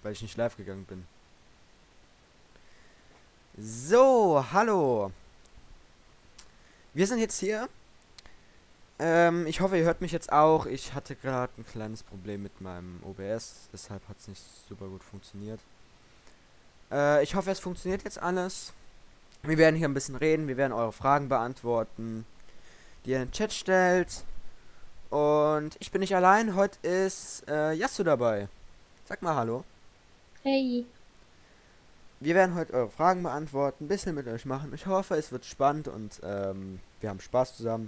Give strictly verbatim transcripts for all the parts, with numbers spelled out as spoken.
weil ich nicht live gegangen bin. So, hallo. Wir sind jetzt hier. Ähm, ich hoffe, ihr hört mich jetzt auch. Ich hatte gerade ein kleines Problem mit meinem O B S, deshalb hat es nicht super gut funktioniert. Äh, ich hoffe, es funktioniert jetzt alles. Wir werden hier ein bisschen reden, wir werden eure Fragen beantworten, die ihr in den Chat stellt. Und ich bin nicht allein, heute ist äh, Yasu dabei. Sag mal hallo. Hey. Wir werden heute eure Fragen beantworten, ein bisschen mit euch machen. Ich hoffe, es wird spannend und ähm, wir haben Spaß zusammen.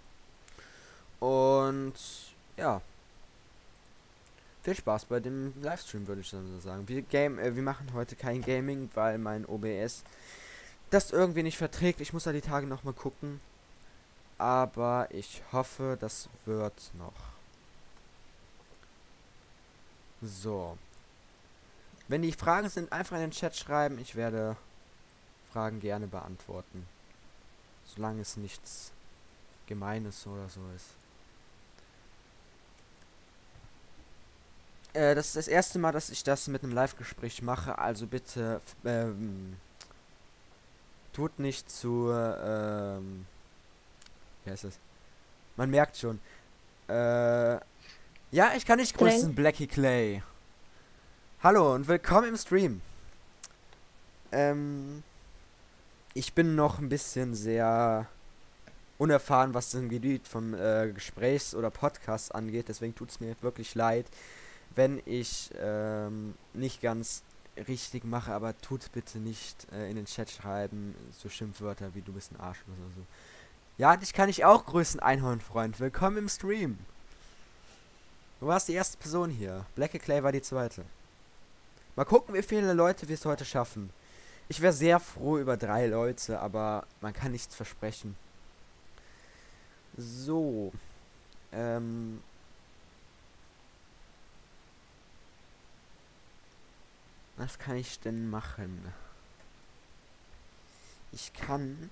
Und ja, viel Spaß bei dem Livestream, würde ich dann so sagen. Wir, game, äh, wir machen heute kein Gaming, weil mein O B S das irgendwie nicht verträgt. Ich muss da die Tage nochmal gucken. Aber ich hoffe, das wird noch. So. Wenn die Fragen sind, einfach in den Chat schreiben. Ich werde Fragen gerne beantworten. Solange es nichts Gemeines oder so ist. Äh, das ist das erste Mal, dass ich das mit einem Live-Gespräch mache. Also bitte ähm, tut nicht zu... Ähm, wie heißt das? Man merkt schon. Äh, ja, ich kann nicht Glenn. grüßen, Blackie Clay. Hallo und willkommen im Stream. Ähm, ich bin noch ein bisschen sehr unerfahren, was den Gebiet vom äh, Gesprächs- oder Podcasts angeht. Deswegen tut es mir wirklich leid, wenn ich ähm, nicht ganz richtig mache. Aber tut bitte nicht äh, in den Chat schreiben, so Schimpfwörter wie du bist ein Arsch oder so. Ja, dich kann ich auch grüßen, Einhornfreund. Willkommen im Stream. Du warst die erste Person hier. Black Clay war die zweite. Mal gucken, wie viele Leute wir es heute schaffen. Ich wäre sehr froh über drei Leute, aber man kann nichts versprechen. So. Ähm. Was kann ich denn machen? Ich kann...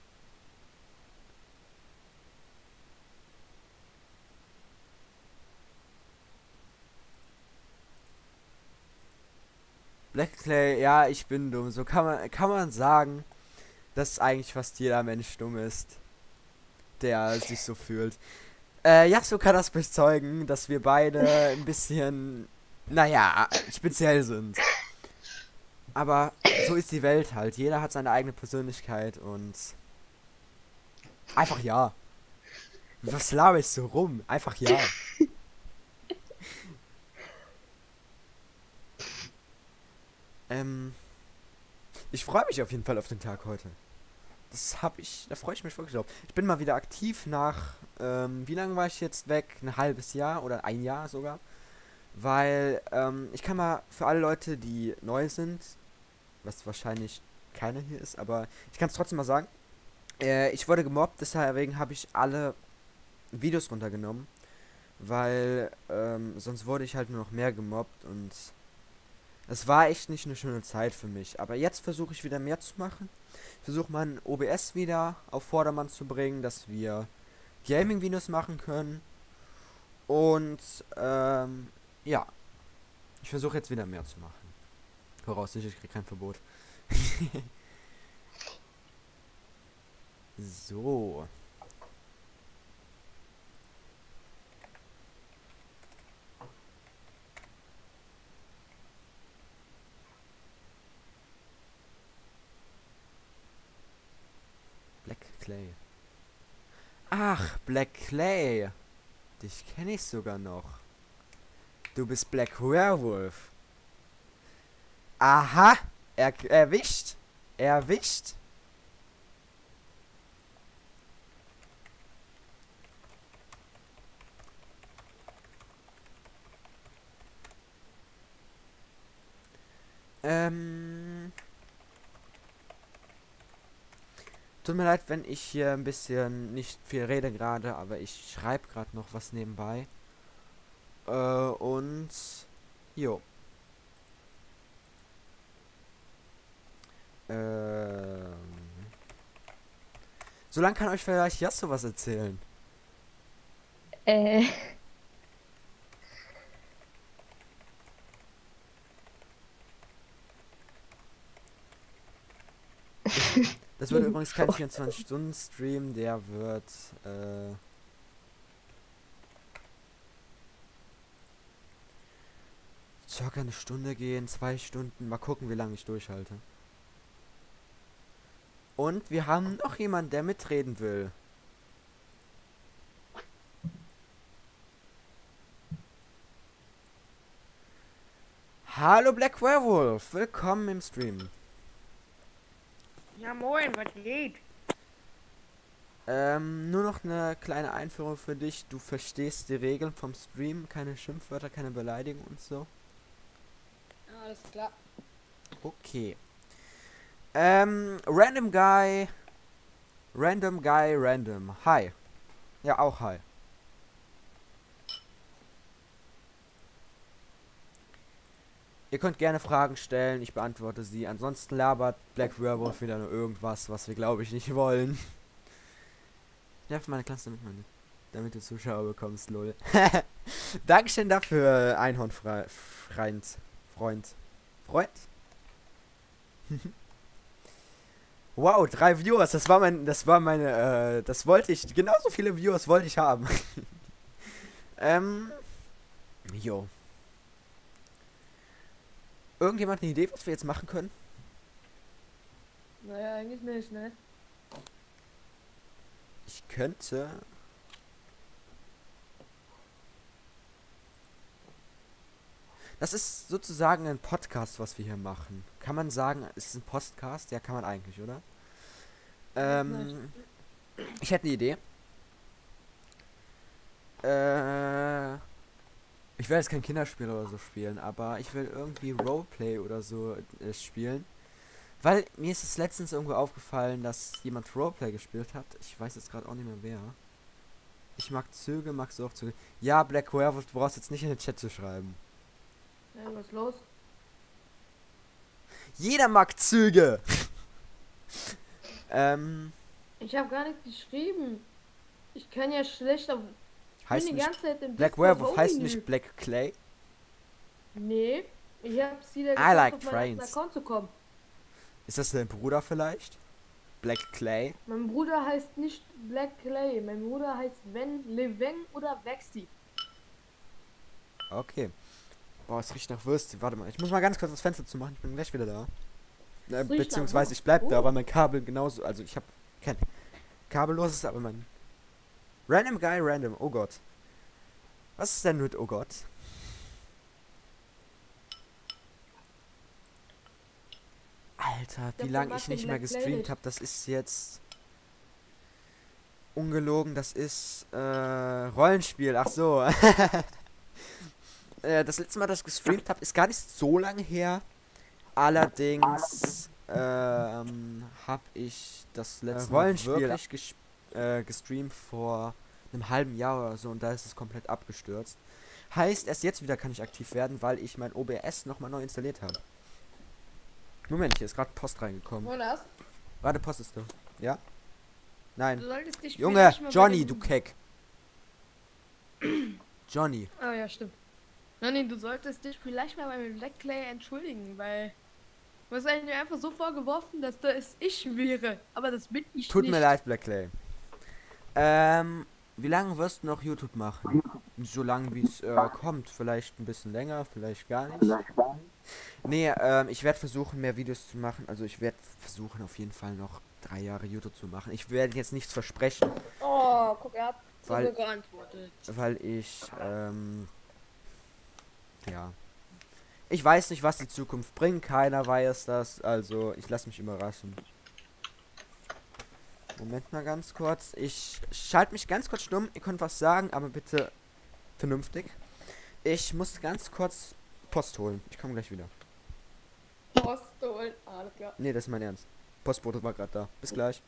Black Clay, ja, ich bin dumm. So kann man, kann man sagen, dass eigentlich fast jeder Mensch dumm ist, der sich so fühlt. Äh, Yasuo kann das bezeugen, dass wir beide ein bisschen, naja, speziell sind. Aber so ist die Welt halt. Jeder hat seine eigene Persönlichkeit und einfach ja. Was laber ich so rum? Einfach ja. Ähm, ich freue mich auf jeden Fall auf den Tag heute. Das hab ich, da freue ich mich wirklich drauf. Ich bin mal wieder aktiv nach, ähm, wie lange war ich jetzt weg? Ein halbes Jahr oder ein Jahr sogar. Weil, ähm, ich kann mal für alle Leute, die neu sind, was wahrscheinlich keiner hier ist, aber ich kann es trotzdem mal sagen. Äh, ich wurde gemobbt, deswegen habe ich alle Videos runtergenommen. Weil, ähm, sonst wurde ich halt nur noch mehr gemobbt und es war echt nicht eine schöne Zeit für mich. Aber jetzt versuche ich wieder mehr zu machen. Ich versuche mein O B S wieder auf Vordermann zu bringen, dass wir Gaming-Videos machen können. Und ähm, ja, ich versuche jetzt wieder mehr zu machen. Voraussichtlich, ich krieg kein Verbot. So. Black Clay. Ach, Black Clay. Dich kenne ich sogar noch. Du bist Black Werewolf. Aha. Er erwischt. Erwischt. Ähm. Tut mir leid, wenn ich hier ein bisschen nicht viel rede gerade, aber ich schreibe gerade noch was nebenbei. Äh, und. Jo. Ähm. So lange kann euch vielleicht Yasso was erzählen. Äh, Das wird übrigens kein vierundzwanzig-Stunden-Stream, der wird, äh... circa eine Stunde gehen, zwei Stunden. Mal gucken, wie lange ich durchhalte. Und wir haben noch jemanden, der mitreden will. Hallo Black Werewolf, willkommen im Stream. Ja moin, was geht? Ähm, nur noch eine kleine Einführung für dich. Du verstehst die Regeln vom Stream, keine Schimpfwörter, keine Beleidigung und so. Ja, alles klar. Okay. Ähm, Random Guy. Random Guy Random. Hi. Ja, auch hi. Ihr könnt gerne Fragen stellen, ich beantworte sie. Ansonsten labert Black Werewolf wieder nur irgendwas, was wir glaube ich nicht wollen. Ich nerv meine Klasse damit, meine, damit du Zuschauer bekommst, lol. Dankeschön dafür, Einhornfreund. Freund. Freund? Wow, drei Viewers, das war mein, das war meine, äh, das wollte ich, genauso viele Viewers wollte ich haben. ähm, jo. Irgendjemand eine Idee, was wir jetzt machen können? Naja, eigentlich nicht, ne? Ich könnte... Das ist sozusagen ein Podcast, was wir hier machen. Kann man sagen, es ist ein Podcast? Ja, kann man eigentlich, oder? Ähm, ich hätte eine Idee. Äh, ich will jetzt kein Kinderspiel oder so spielen, aber ich will irgendwie Roleplay oder so äh, spielen. Weil mir ist es letztens irgendwo aufgefallen, dass jemand Roleplay gespielt hat. Ich weiß jetzt gerade auch nicht mehr wer. Ich mag Züge, magst du auch Züge? Ja, Black Werewolf, du brauchst jetzt nicht in den Chat zu schreiben. Ja, was ist los? Jeder mag Züge! ähm. Ich habe gar nicht geschrieben. Ich kann ja schlecht auf... Heißt die nicht ganze Zeit im Black Discord Werewolf heißt Only. nicht Black Clay? Nee. Ich hab sie da I like auf meinen alten trains. Account zu kommen. Ist das dein Bruder vielleicht? Black Clay? Mein Bruder heißt nicht Black Clay. Mein Bruder heißt Wen Leveng oder Vexti. Okay. Boah, es riecht nach Würstchen. Warte mal, ich muss mal ganz kurz das Fenster zu machen. Ich bin gleich wieder da. Äh, Es riecht beziehungsweise nach ich bleib da, Oh. weil mein Kabel genauso. Also ich habe kein kabelloses, aber mein Random Guy Random. Oh Gott. Was ist denn mit Oh Gott? Alter, wie Der lange mag ich den nicht mehr Black Clay gestreamt nicht. habe, das ist jetzt ungelogen, das ist äh, Rollenspiel, ach so. äh, das letzte Mal, dass ich gestreamt habe, ist gar nicht so lange her. Allerdings ähm, habe ich das letzte Äh, Mal Rollenspiel. wirklich ges äh, gestreamt vor einem halben Jahr oder so und da ist es komplett abgestürzt. Heißt, erst jetzt wieder kann ich aktiv werden, weil ich mein O B S nochmal neu installiert habe. Moment, hier ist gerade Post reingekommen. Wo das? Warte, postest du? Ja? Nein. Du solltest dich Junge, vielleicht mal bei Johnny, dem- du Keck. Johnny. Ah ja, stimmt. Johnny, du solltest dich vielleicht mal beim Black Clay entschuldigen, weil du hast eigentlich einfach so vorgeworfen, dass das ich wäre. Aber das bin ich Tut nicht. mir leid, Black Clay. Ähm, wie lange wirst du noch YouTube machen? So lange wie es äh, kommt. Vielleicht ein bisschen länger, vielleicht gar nicht. Nee, ähm, ich werde versuchen, mehr Videos zu machen. Also ich werde versuchen, auf jeden Fall noch drei Jahre YouTube zu machen. Ich werde jetzt nichts versprechen, Oh, guck, er hat Weil- sogar geantwortet. weil ich, ähm, ja. Ich weiß nicht, was die Zukunft bringt. Keiner weiß das. Also, ich lasse mich überraschen. Moment mal ganz kurz. Ich schalte mich ganz kurz stumm. Ihr könnt was sagen, aber bitte vernünftig. Ich muss ganz kurz Post holen. Ich komme gleich wieder. Post holen, alles klar. Nee, das ist mein Ernst. Postbote war gerade da. Bis gleich.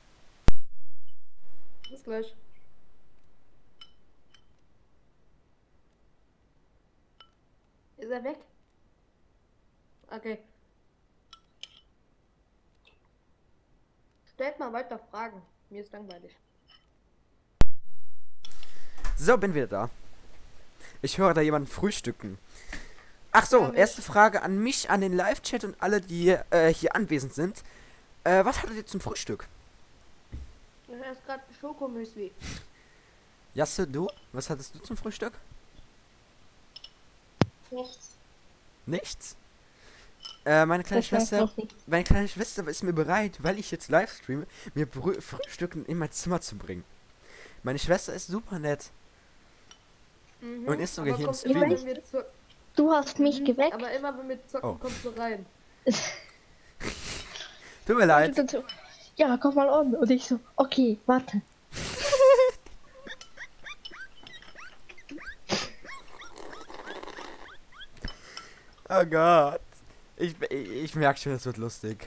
Bis gleich. Ist er weg? Okay. Stellt mal weiter Fragen. Mir ist langweilig. So, bin wieder da. Ich höre da jemanden frühstücken. Ach so, Ja, mich. erste Frage an mich, an den Live-Chat und alle, die äh, hier anwesend sind. Äh, was hattet ihr zum Frühstück? Ich esse gerade Schokomüsli. Jasse, du? Was hattest du zum Frühstück? Nichts. Nichts? Äh, meine kleine Das heißt Schwester, noch nicht. meine kleine Schwester ist mir bereit, weil ich jetzt live streame, mir Brü Frühstück in mein Zimmer zu bringen. Meine Schwester ist super nett. Mhm. Und ist sogar aber hier im kommt immer, Stream. wenn wir zo- Du hast mich Mhm, geweckt. Aber immer wenn wir zocken, Oh. kommst du rein. Tut mir leid. Und so, ja, komm mal on. Und ich so, okay, warte. Oh Gott. Ich, ich, ich merke schon, es wird lustig.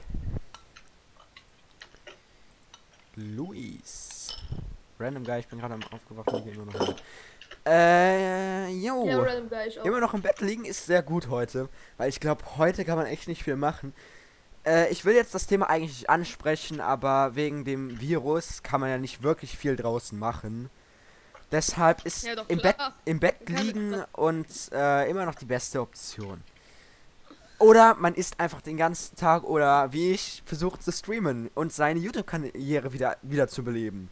Luis. Random Guy, ich bin gerade am aufgewacht und liege immer noch im Bett. Äh, jo. Ja, random guy, ich auch. Immer noch im Bett liegen ist sehr gut heute. Weil ich glaube, heute kann man echt nicht viel machen. Äh, ich will jetzt das Thema eigentlich nicht ansprechen, aber wegen dem Virus kann man ja nicht wirklich viel draußen machen. Deshalb ist Ja, doch, im Bett, klar. im Bett Kann- liegen und äh, immer noch die beste Option. Oder man isst einfach den ganzen Tag oder wie ich versucht zu streamen und seine YouTube-Karriere wieder, wieder zu beleben.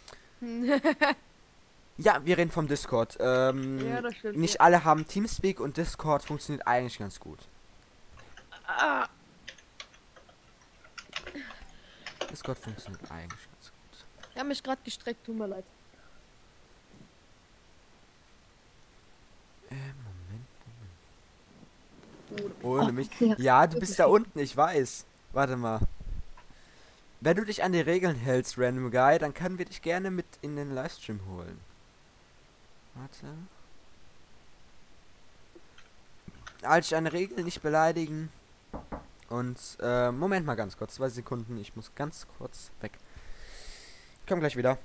Ja, wir reden vom Discord. Ähm, Ja, das stimmt, nicht ja. alle haben Teamspeak und Discord funktioniert eigentlich ganz gut. Ah, Discord funktioniert eigentlich ganz gut. ich habe mich gerade gestreckt, tut mir leid. Äh, Moment, Bruder. Ohne Oh, mich. ja. Ja, du bist da unten, ich weiß. Warte mal. Wenn du dich an die Regeln hältst, Random Guy, dann können wir dich gerne mit in den Livestream holen. Warte. Als ich eine Regel nicht beleidigen. Und, äh, Moment mal ganz kurz. Zwei Sekunden. Ich muss ganz kurz weg. Ich komm gleich wieder.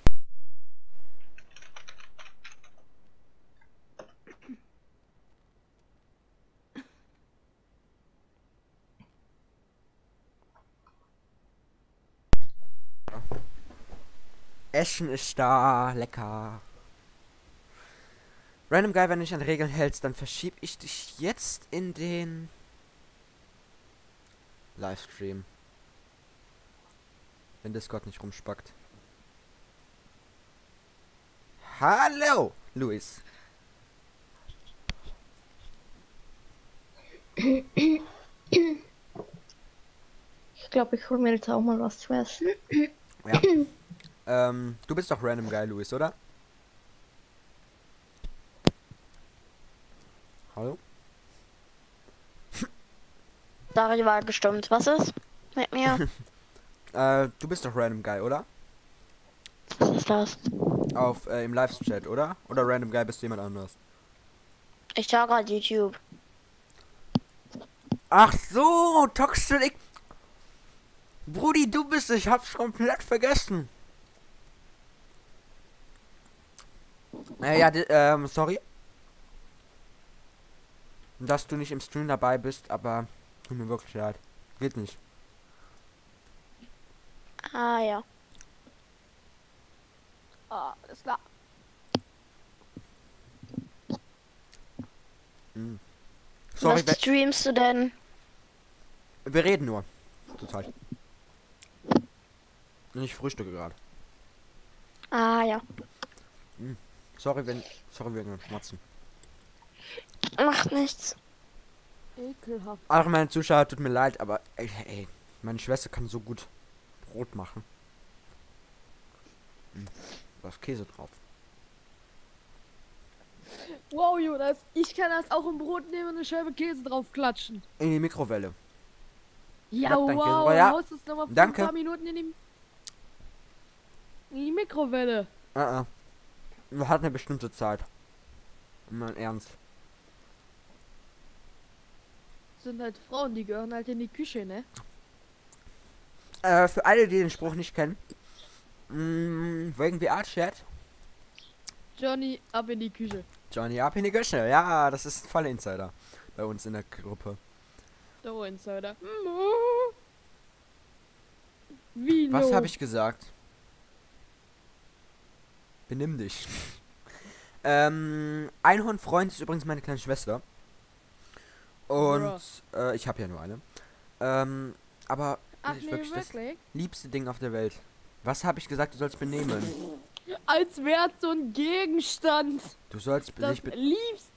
Essen ist da. Lecker. Random Guy, wenn du dich an Regeln hältst, dann verschieb ich dich jetzt in den Livestream. Wenn Discord nicht rumspackt. Hallo, Luis. Ich glaube, ich hole mir jetzt auch mal was zu essen. Ja. ähm, du bist doch Random Guy, Luis, oder? Hallo? Dari war gestimmt. Was ist mit mir? Äh, du bist doch Random Guy, oder? Was ist das? Auf, äh, im Live-Chat, oder? Oder Random Guy bist du jemand anders? Ich schaue gerade YouTube. Ach so, Toxic. Brudi, du bist, ich hab's komplett vergessen. Äh, ja, di- ähm, sorry. Dass du nicht im Stream dabei bist, aber tut mir wirklich leid. Geht nicht. Ah ja. Ah, alles klar. Mhm. Sorry, Was we- streamst du denn? wir reden nur. Total. Und ich frühstücke gerade. Ah ja. Sorry, wenn. Sorry wegen dem Schmatzen. Macht nichts. Ekelhaft. Ach, meine Zuschauer, tut mir leid, aber ey, ey, meine Schwester kann so gut Brot machen. Hm, da ist Käse drauf. Wow, Jonas, ich kann das auch im Brot nehmen und eine Scheibe Käse drauf klatschen. In die Mikrowelle. Ja, Ja, danke. wow, Ja, du haust es nochmal für danke. ein paar Minuten in die, in die Mikrowelle. Ah, uh hat eine bestimmte Zeit. Mein Ernst. Das sind halt Frauen, die gehören halt in die Küche, ne? Äh, für alle, die den Spruch nicht kennen. Mh, wegen V R-Chat. Johnny, ab in die Küche. Johnny ab in die Küche. Ja, das ist ein voller Insider. Bei uns in der Gruppe. Der Insider. Wie Was lo? habe ich gesagt? Benimm dich. ähm, Einhornfreund ist übrigens meine kleine Schwester. Und äh, ich habe ja nur eine. Ähm, aber Ach ist nee, wirklich das wirklich? liebste Ding auf der Welt. Was habe ich gesagt, du sollst benehmen? Als wäre so ein Gegenstand. Du sollst Das dich be liebst.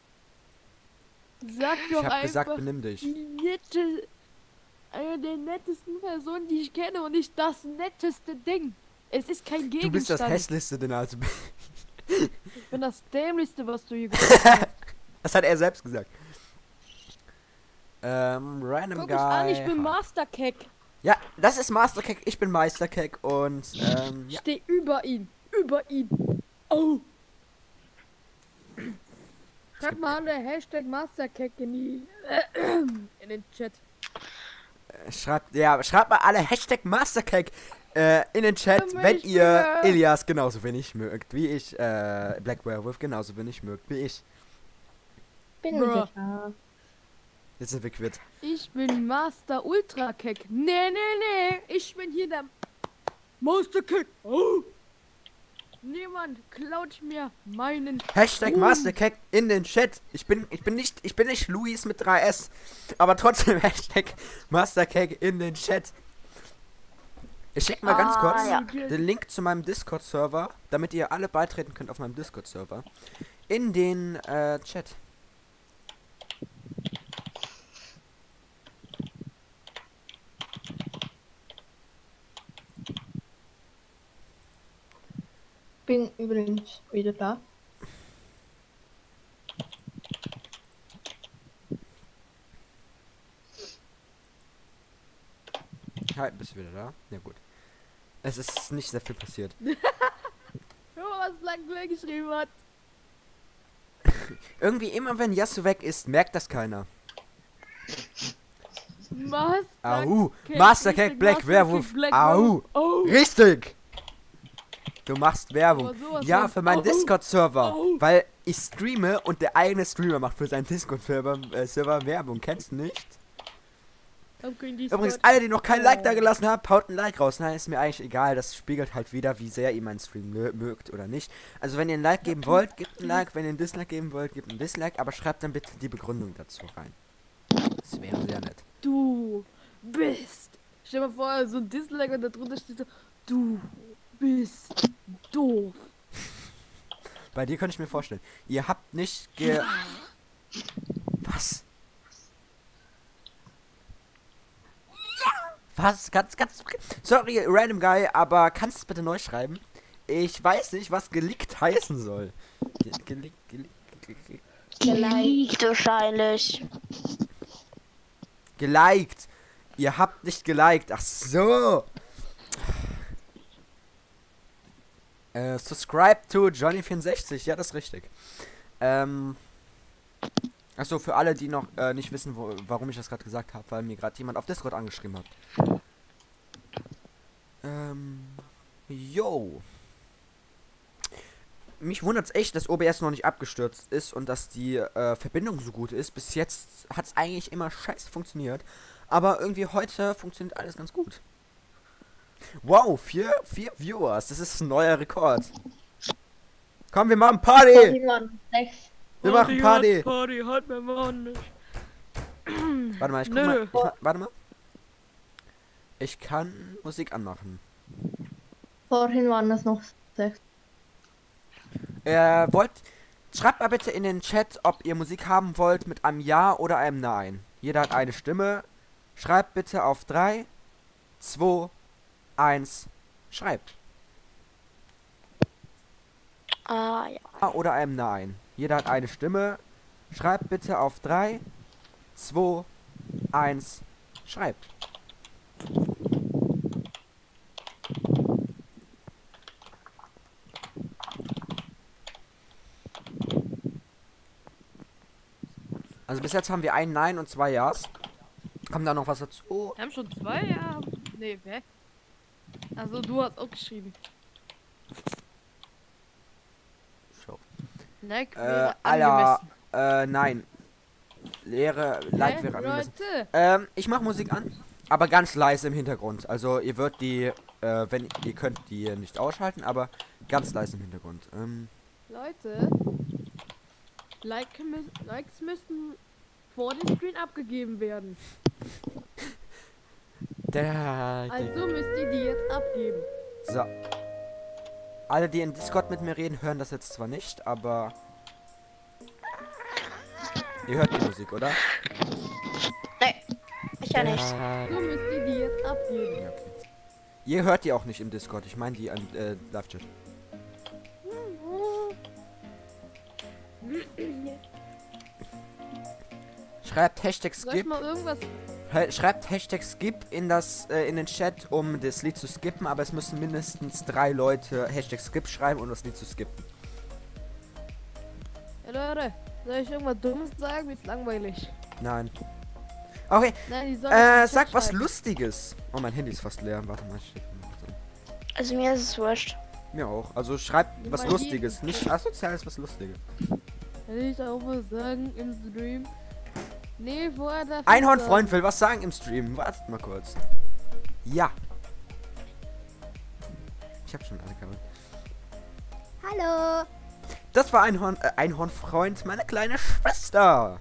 Sag Ich doch habe einfach gesagt, benimm dich. die nette, eine der nettesten Personen, die ich kenne und nicht das netteste Ding. Es ist kein Gegenstand. Du bist das hässlichste, den also. Ich bin das dämlichste, was du hier gesagt hast. Das hat er selbst gesagt. Ähm, Random Guck Guy. mich an, ich bin Masterkeck. Ja, das ist Masterkeck, ich bin Meisterkeck und ähm, Ich ja. steh über ihn. Über ihn. Oh. Schreib mal an der Hashtag Masterkeck in die in den Chat. Schreibt, ja, schreibt mal alle Hashtag Masterkeck äh, in den Chat, Für wenn mich, ihr ja. Elias genauso wenig mögt wie ich, äh, Black Werewolf genauso wenig mögt wie ich. Bin Bruh. sicher. Jetzt sind wir quitt. Ich bin Master Ultra Keck. Nee, nee, nee. Ich bin hier der Master Keck. Oh. Niemand klaut mir meinen. Hashtag Uh. Masterkeck in den Chat. Ich bin, ich bin nicht, ich bin nicht Luis mit drei S, aber trotzdem Hashtag Masterkeck in den Chat. Ich schicke mal ganz Ah, kurz ja. den Link zu meinem Discord-Server, damit ihr alle beitreten könnt auf meinem Discord-Server, in den äh, Chat. Bin übrigens wieder da. Hi, bist du wieder da? Ja gut. Es ist nicht sehr viel passiert. Hör mal, was Black geschrieben hat. Irgendwie immer wenn Yasu weg ist, merkt das keiner. Master Au, Keck, Masterkeck richtig, Black Master Werewolf. Keck, Black Au, Werewolf. Oh. richtig. Du machst Werbung. Aber sowas Ja, von- für meinen Au. Discord-Server, Au. weil ich streame und der eigene Streamer macht für seinen Discord-Server äh, Server Werbung. Kennst du nicht? Okay, die Übrigens, Spot- alle, die noch kein Oh. Like da gelassen haben, haut ein Like raus. Nein, ist mir eigentlich egal. Das spiegelt halt wieder, wie sehr ihr meinen Stream mö- mögt oder nicht. Also, wenn ihr ein Like geben wollt, gebt ein Like. Wenn ihr ein Dislike geben wollt, gebt ein Dislike. Aber schreibt dann bitte die Begründung dazu rein. Das wäre sehr nett. Du bist. Stell dir mal vor, so ein Dislike und da drunter steht so, du bist doof. Bei dir könnte ich mir vorstellen. Ihr habt nicht ge... Was? Was? Ganz, ganz... Sorry, Random Guy, aber kannst du es bitte neu schreiben? Ich weiß nicht, was gelickt heißen soll. Ge gelickt, gelickt, gelickt, Geliked wahrscheinlich. geliked. Ihr habt nicht geliked. Ach so. Äh, subscribe to Johnny vierundsechzig. Ja, das ist richtig. Ähm... Achso, für alle, die noch äh, nicht wissen, wo, warum ich das gerade gesagt habe, weil mir gerade jemand auf Discord angeschrieben hat. Ähm, yo. Mich wundert es echt, dass O B S noch nicht abgestürzt ist und dass die äh, Verbindung so gut ist. Bis jetzt hat es eigentlich immer scheiße funktioniert. Aber irgendwie heute funktioniert alles ganz gut. Wow, vier, vier Viewers, das ist ein neuer Rekord. Komm, wir machen Party! Vorhin waren sechs. Wir machen Party! Party hat mir Mann nicht. Warte mal, ich guck Nö. mal. Ich, ma- warte mal. Ich kann Musik anmachen. Vorhin waren es noch sechs. Äh, wollt. Schreibt mal bitte in den Chat, ob ihr Musik haben wollt mit einem Ja oder einem Nein. Jeder hat eine Stimme. Schreibt bitte auf drei, zwei, eins. Schreibt. Ah, ja. Ja oder einem Nein. Jeder hat eine Stimme. Schreibt bitte auf drei, zwei, eins. Schreibt. Also bis jetzt haben wir ein Nein und zwei Ja's. Kommt da noch was dazu? Wir haben schon zwei, ja. Nee, hä? Also du hast auch geschrieben. Show. Like Äh, wäre Alter, angemessen. äh, nein. Leere, Like Hä, wäre angemessen. Leute, Ähm, ich mach Musik an, aber ganz leise im Hintergrund. Also ihr wird die, äh, wenn ihr könnt die nicht ausschalten, aber ganz leise im Hintergrund. Ähm, Leute. Like, mü- Likes müssten vor dem Screen abgegeben werden. Der, Also müsst ihr die jetzt abgeben. so. Alle, die in Discord mit mir reden, hören das jetzt zwar nicht, aber... Ihr hört die Musik, oder? Nee, ich ja nicht. Der, So müsst ihr die jetzt abgeben. ja, okay. Ihr hört die auch nicht im Discord, ich meine die an äh, Live-Chat. Schreibt Hashtag Soll ich Skip. mal irgendwas... He- Schreibt Hashtag Skip in das äh, in den Chat, um das Lied zu skippen, aber es müssen mindestens drei Leute Hashtag Skip schreiben, um das Lied zu skippen. Ja, Leute, soll ich irgendwas Dummes sagen? Mir ist langweilig. Nein. Okay, Nein, die sollen äh, das sag nicht was schreiben. Lustiges. Oh, mein Handy ist fast leer. Warte mal, ich Also mir ist es wurscht. mir auch. Also schreibt was Mein Lustiges, Lied- nicht asoziales, was Lustiges. Kann ich auch was sagen im Stream? Nee, vorher darf ich Einhornfreund sagen. will was sagen im Stream. Wartet mal kurz. Ja. Ich hab schon alle Kabel. Hallo. Das war Einhorn, äh, Einhornfreund, meine kleine Schwester.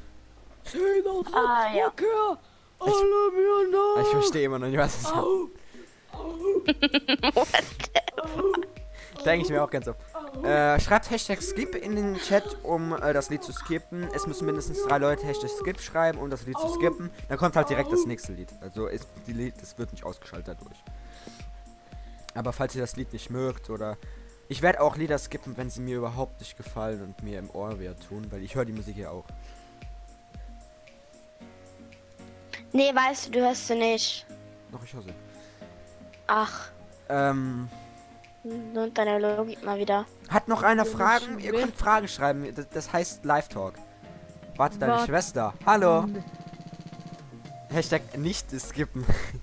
Ah, ja. Alle mir nach. Ich verstehe immer noch nicht, was es ist. Denke ich mir auch ganz so. Äh, schreibt Hashtag Skip in den Chat, um äh, das Lied zu skippen. Es müssen mindestens drei Leute Hashtag Skip schreiben, um das Lied zu skippen. Dann kommt halt direkt das nächste Lied. Also ist die Lied, das wird nicht ausgeschaltet dadurch. Aber falls ihr das Lied nicht mögt oder... Ich werde auch Lieder skippen, wenn sie mir überhaupt nicht gefallen und mir im Ohr weh tun, weil ich höre die Musik ja auch. Nee, weißt du, du hörst sie nicht. Doch, ich höre sie. Ach, Ähm... und deine Logik mal wieder. Hat noch einer Ja, Fragen? nicht Ihr schwer. könnt Fragen schreiben. Das, das heißt Live-Talk. Warte, deine Warte. Schwester. Hallo. Hashtag nicht skippen.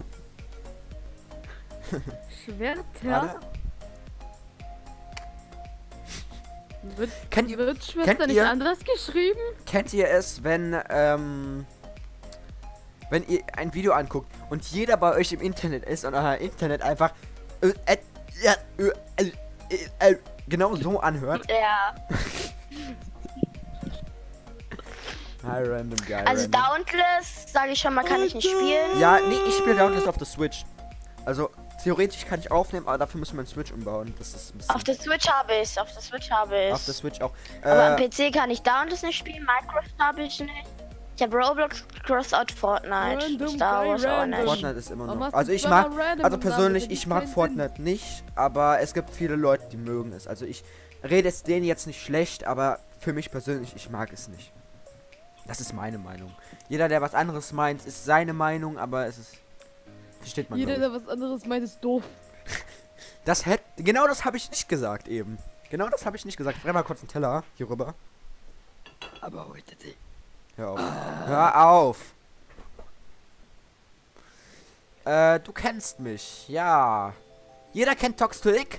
Schwerter? Warte. Wird, Kennt ihr, wird Schwester kennt nicht ihr- anders geschrieben? kennt ihr es, wenn, ähm, wenn ihr ein Video anguckt und jeder bei euch im Internet ist und euer Internet einfach äh, äh, ja, äh, äh, äh, äh, genau so anhört? Ja. Hi, random guy. Also random. Dauntless, sage ich schon mal, kann ich nicht spielen. Ja, nee, ich spiele Downless auf der Switch. Also, theoretisch kann ich aufnehmen, aber dafür müssen wir einen Switch umbauen. Das ist ein bisschen... Auf der Switch habe ich auf der Switch habe ich Auf der Switch auch. Aber am Äh, P C kann ich Dauntless nicht spielen, Minecraft habe ich nicht. Ich habe Roblox, Crossout, Fortnite, Random Star guy, Wars auch random. nicht. Fortnite ist immer Warum noch. hast du Also ich zweimal mag, random also gesagt? persönlich, Das ich ergibt mag keinen Fortnite nicht, aber es gibt viele Leute, die mögen es. Also ich rede es denen jetzt nicht schlecht, aber für mich persönlich, ich mag es nicht. Das ist meine Meinung. Jeder, der was anderes meint, ist seine Meinung, aber es ist... Versteht man, Jeder, glaub der was anderes meint, ist doof. ich. Das hätte... Genau das habe ich nicht gesagt eben. Genau das habe ich nicht gesagt. Ich mal kurz einen Teller hier rüber. Aber heute nicht. Hör auf. Hör auf. Äh, du kennst mich. Ja. Jeder kennt Toxtolic?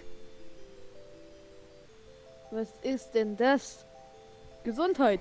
Was ist denn das? Gesundheit.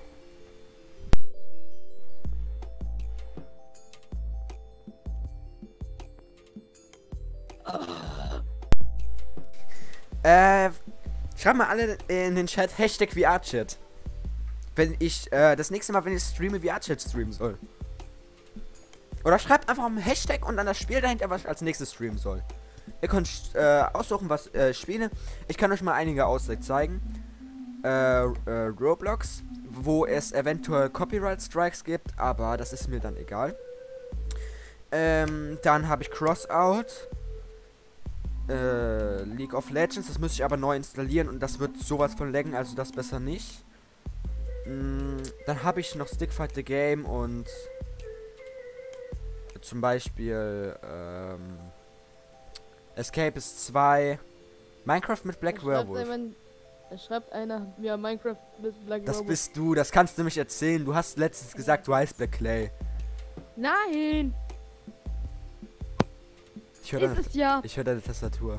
Äh, schreibt mal alle in den Chat Hashtag V R-Chat. Wenn ich, äh, das nächste Mal, wenn ich streame, V R-Chat streamen soll. Oder schreibt einfach einen Hashtag und dann das Spiel dahinter, was ich als nächstes streamen soll. Ihr könnt äh, aussuchen, was äh, Spiele. Ich kann euch mal einige Aussagen zeigen. Äh, äh, Roblox, wo es eventuell Copyright Strikes gibt, aber das ist mir dann egal. Ähm, dann habe ich Crossout. Äh, League of Legends, das muss ich aber neu installieren und das wird sowas von laggen, also das besser nicht. Mm, dann habe ich noch Stickfight the Game und zum Beispiel ähm, Escapist zwei, Minecraft mit Black Da schreibt Werewolf. jemand- Da schreibt einer, ja, Minecraft mit Black Das Werewolf. bist du, das kannst du mich erzählen. Du hast letztens gesagt, du heißt Black Clay. Nein! Ich höre Ist deine, es ja. ich hör deine Tastatur.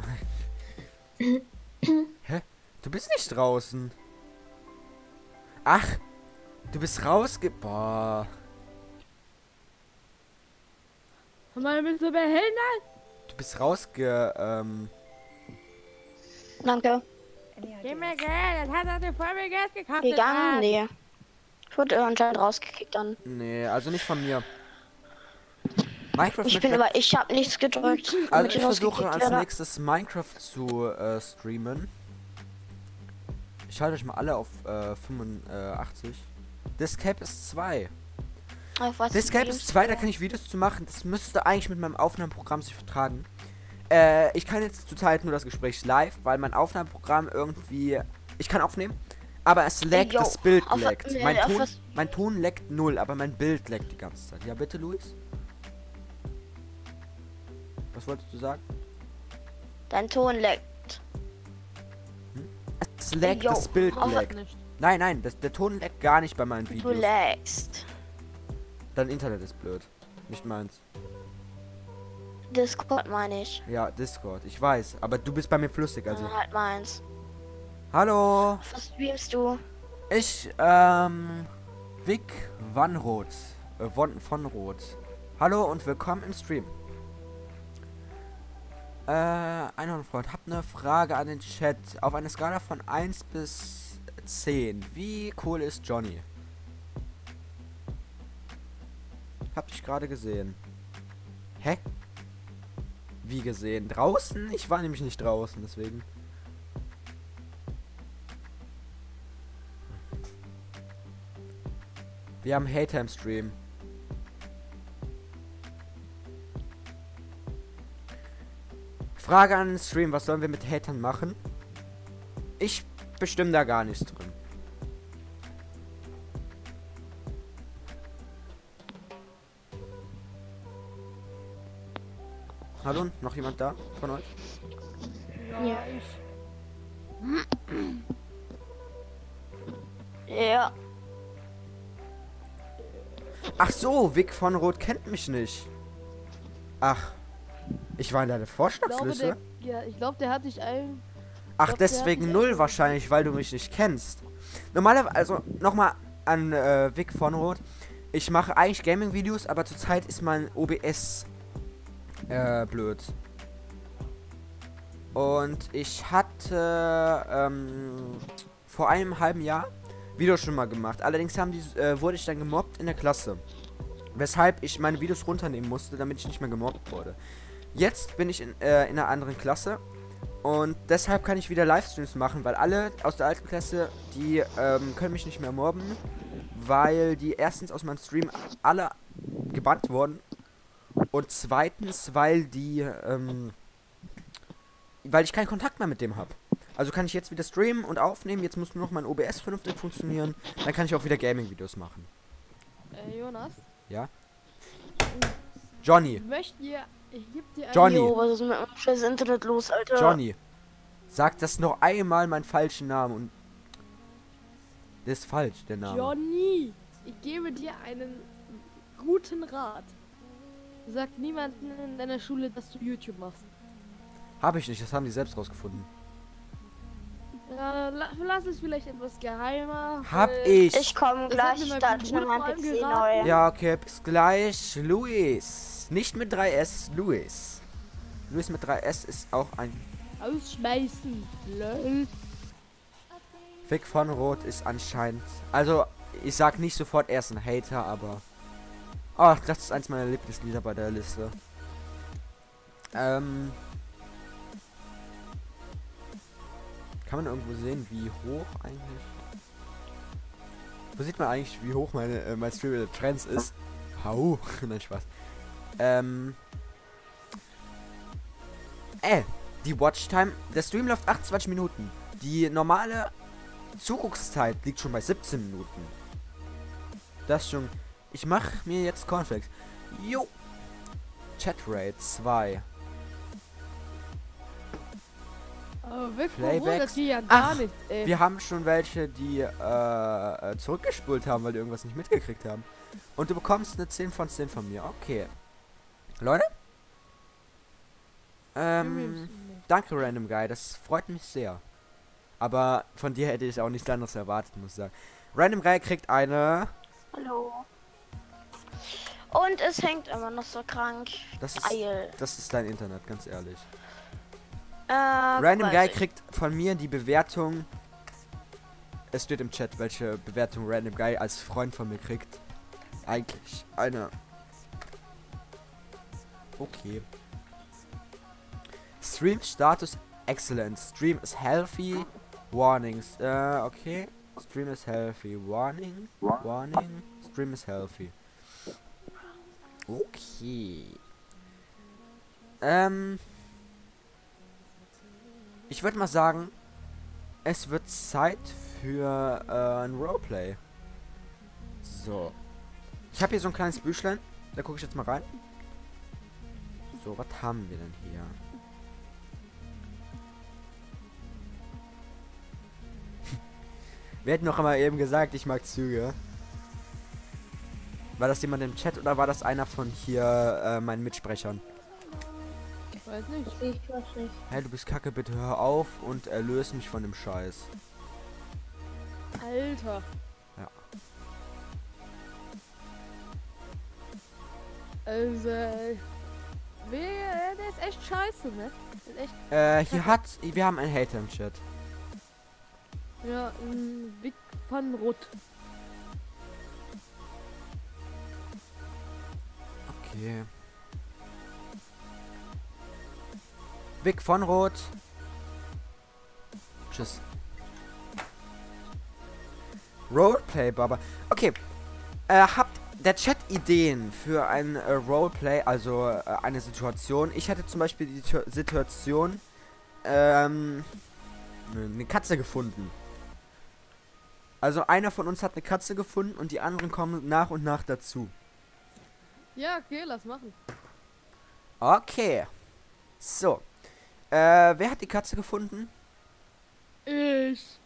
Hä? Du bist nicht draußen. Ach, du bist rausge... Boah. Mal bist du behindert? Du bist rausge... Ähm, Danke. Gib mir Geld, das hat er dir voll viel Geld gekostet. Gegangen? Nee. Ich wurde anscheinend rausgekickt dann. nee, also nicht von mir. Minecraft Ich mit bin Black aber, ich habe nichts gedrückt. Also damit ich versuche rausgekickt als werde. nächstes Minecraft zu äh, streamen. Ich schalte euch mal alle auf äh, fünfundachtzig. Discape ist zwei. Auf was Discape streamst ist zwei, du? da kann ich Videos zu machen. Das müsste eigentlich mit meinem Aufnahmeprogramm sich vertragen. Äh, ich kann jetzt zurzeit nur das Gespräch live, weil mein Aufnahmeprogramm irgendwie... Ich kann aufnehmen, aber es laggt, yo, das Bild auf- laggt. nee, Mein auf Ton, was- mein Ton laggt null, aber mein Bild laggt die ganze Zeit. Ja, bitte, Luis? Was wolltest du sagen? Dein Ton leckt. Es laggt, yo, das Bild auf- laggt. Nein, nein, das, der Ton leckt gar nicht bei meinen Du Videos. lagst. Dein Internet ist blöd. Nicht meins. Discord meine ich. Ja, Discord. Ich weiß, aber du bist bei mir flüssig, also. Also halt meins. Hallo. Auf was streamst du? Ich, ähm, Vic Vanroth. Äh, von, von Roth. Hallo und willkommen im Stream. Äh, Einhornfreund, hab eine Frage an den Chat. Auf einer Skala von eins bis zehn. Wie cool ist Johnny? Hab ich gerade gesehen. Hä? Wie gesehen? Draußen? Ich war nämlich nicht draußen, deswegen. Wir haben Hater im Stream. Frage an den Stream, was sollen wir mit Hatern machen? Ich bestimme da gar nichts drin. Hallo, noch jemand da von euch? Ja. Ja. Ach so, Vic von Roth kennt mich nicht. Ach, ich war in deine Ich glaube, Vorschlagsliste. der, ja, ich glaube, der hat dich ein. Ach, glaub, der hat deswegen mich null einfach- wahrscheinlich, weil du mich nicht kennst. Normalerweise, also nochmal an äh, Vic von Roth. Ich mache eigentlich Gaming-Videos, aber zurzeit ist mein O B S äh, blöd. Und ich hatte ähm, vor einem halben Jahr Videos schon mal gemacht. Allerdings haben die, äh, wurde ich dann gemobbt in der Klasse. Weshalb ich meine Videos runternehmen musste, damit ich nicht mehr gemobbt wurde. Jetzt bin ich in, äh, in einer anderen Klasse. Und deshalb kann ich wieder Livestreams machen, weil alle aus der alten Klasse, die ähm, können mich nicht mehr mobben. Weil die erstens aus meinem Stream alle gebannt wurden. Und zweitens, weil die, ähm, weil ich keinen Kontakt mehr mit dem habe. Also kann ich jetzt wieder streamen und aufnehmen. Jetzt muss nur noch mein O B S vernünftig funktionieren. Dann kann ich auch wieder Gaming-Videos machen. Äh, Jonas, Ja? Johnny, ich möchte dir. Ich geb dir ein. Johnny. Jo, was ist mit meinem scheiß Internet los, Alter? Johnny. Sag das noch einmal meinen falschen Namen und... Das ist falsch, der Name. Johnny, ich gebe dir einen guten Rat. Sag niemanden in deiner Schule, dass du YouTube machst. Habe ich nicht, das haben die selbst rausgefunden. Ja, la lass es vielleicht etwas geheimer. Hab weil- ich. Ich komme Das hat gleich, mir mein starte schnell Bruder mein vor P C allem geraten. neu. Ja, okay, bis gleich. Luis. Nicht mit drei S, Luis. Luis mit drei S ist auch ein... Ausschmeißen. Lol. Vic von Roth ist anscheinend... Also, ich sag nicht sofort, er ist ein Hater, aber... Oh, das ist eins meiner Lieblingslieder bei der Liste. Ähm... Kann man irgendwo sehen, wie hoch eigentlich... Wo sieht man eigentlich, wie hoch meine, äh, mein Stream Trends ist? Hau! Nein, Spaß. Ähm... Äh, die Watchtime... Der Stream läuft achtundzwanzig Minuten. Die normale Zuguckszeit liegt schon bei siebzehn Minuten. Das schon... Ich mach mir jetzt Cornflakes. Jo! Chatrate zwei. Aber wirklich, Playbacks. das geht ja gar Ach, nicht, ey. Wir haben schon welche, die äh, äh, zurückgespult haben, weil die irgendwas nicht mitgekriegt haben. Und du bekommst eine zehn von zehn von mir. Okay. Leute? Ähm, danke Random Guy, das freut mich sehr. Aber von dir hätte ich auch nichts anderes erwartet, muss ich sagen. Random Guy kriegt eine... Hallo. Und es hängt immer noch so krank. Das ist, Geil. das ist dein Internet, ganz ehrlich. Äh, Random weiß Guy ich. kriegt von mir die Bewertung... Es steht im Chat, welche Bewertung Random Guy als Freund von mir kriegt. Eigentlich eine Okay. Stream Status excellent. Stream is healthy. Warnings. Äh, okay. Stream is healthy. Warning. Warning. Stream is healthy. Okay. Ähm. Ich würde mal sagen, es wird Zeit für äh, ein Roleplay. So. Ich habe hier so ein kleines Büchlein. Da gucke ich jetzt mal rein. So, was haben wir denn hier? Wir hätten noch einmal eben gesagt, ich mag Züge. War das jemand im Chat oder war das einer von hier äh, meinen Mitsprechern? Ich weiß nicht. Ich weiß nicht. Hey, du bist kacke, bitte hör auf und erlöse mich von dem Scheiß. Alter. Ja. Also, wer, der ist echt scheiße, ne? Der ist echt, Äh, hier hat, wir haben einen Hater im Chat. ja, ein Vic von Rot. Okay. Vic von Rot. Tschüss. Roleplay, Baba. Okay. Äh, habt der Chat Ideen für ein äh, Roleplay, also äh, eine Situation? Ich hatte zum Beispiel die Tö- Situation, ähm, eine Katze gefunden. Also einer von uns hat eine Katze gefunden und die anderen kommen nach und nach dazu. Ja, okay, lass machen. Okay. So. Äh, wer hat die Katze gefunden? Ich.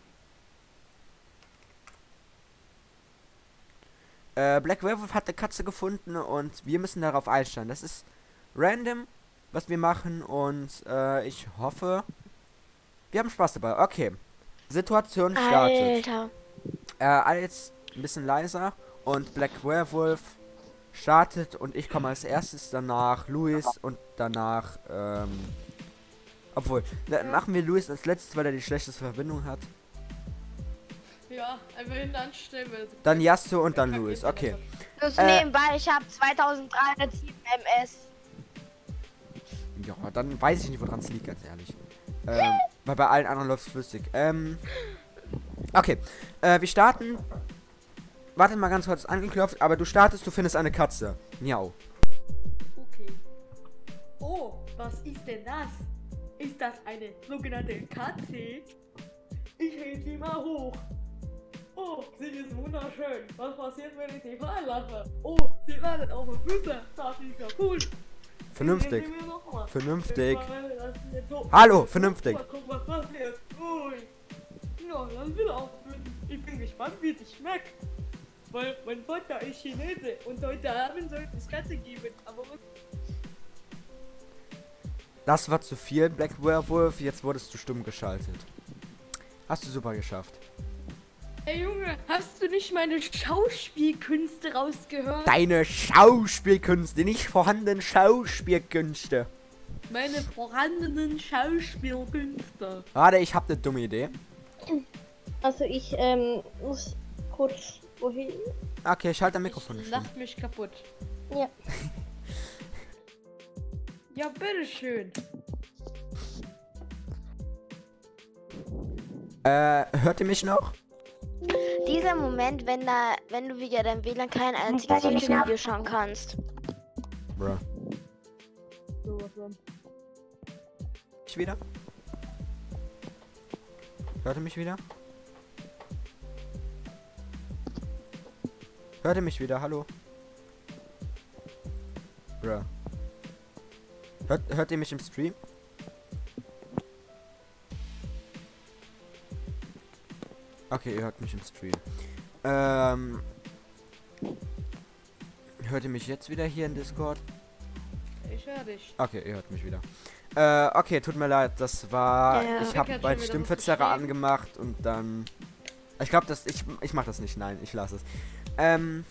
Äh, Black Werewolf hat eine Katze gefunden und wir müssen darauf einstellen. Das ist random, was wir machen und äh, ich hoffe, wir haben Spaß dabei. Okay. Situation startet. Alter. Äh, alles ein bisschen leiser und Black Werewolf startet und ich komme als erstes, danach Luis und danach, ähm, obwohl, da machen wir Luis als letztes, weil er die schlechteste Verbindung hat. Ja, einfach hinten anstellen, weil es Dann Yasso und dann kein Luis, Internet okay. hat. Das Äh. nebenbei, ich habe zweitausenddreihundertsieben M S. Ja, dann weiß ich nicht, woran es liegt, ganz ehrlich. Ähm, weil bei allen anderen läuft es flüssig. Ähm, okay, äh, wir starten. Warte mal ganz kurz, angeklopft, aber du startest, du findest eine Katze. Miau. Okay. Oh, was ist denn das? Ist das eine sogenannte Katze? Ich hebe sie mal hoch. Oh, sie ist wunderschön. Was passiert, wenn ich sie fallen lasse? Oh, sie landet auf den Füßen. Das ist ja cool. Vernünftig. Geben Sie mir noch mal. Vernünftig. Jetzt mal, das ist jetzt so- Hallo, vernünftig. Mal gucken, was passiert. Ui. Ja, dann will auch. Ich bin gespannt, wie es schmeckt. Weil mein Vater ist Chinese und heute Abend sollte es Katze geben. Aber was? Das war zu viel, Black Werewolf. Jetzt wurdest du stumm geschaltet. Hast du super geschafft. Ey Junge, hast du nicht meine Schauspielkünste rausgehört? Deine Schauspielkünste, nicht vorhandenen Schauspielkünste. Meine vorhandenen Schauspielkünste. Warte, ich habe eine dumme Idee. Also ich ähm, muss kurz wohin. Okay, schalt dein Mikrofon Ich nicht. lach mich kaputt. Ja. Ja, bitteschön. Äh, hört ihr mich noch? Dieser Moment, wenn da, wenn du wieder dein W L A N kein einziges YouTube-Video schauen kannst. Bruh. So, was dann? Ich wieder? Hört ihr mich wieder? Hört ihr mich wieder? Hallo? Bruh. Hört, hört ihr mich im Stream? Okay, ihr hört mich im Stream. Ähm. Hört ihr mich jetzt wieder hier in Discord? Ich höre dich. Okay, ihr hört mich wieder. Äh, okay, tut mir leid, das war... Ja, ja. Ich Vic habe hat bei schon wieder Stimmverzerrer was geschrieben. angemacht und dann... Ich glaube, das... Ich, ich mach das nicht, nein, ich lasse es. Ähm...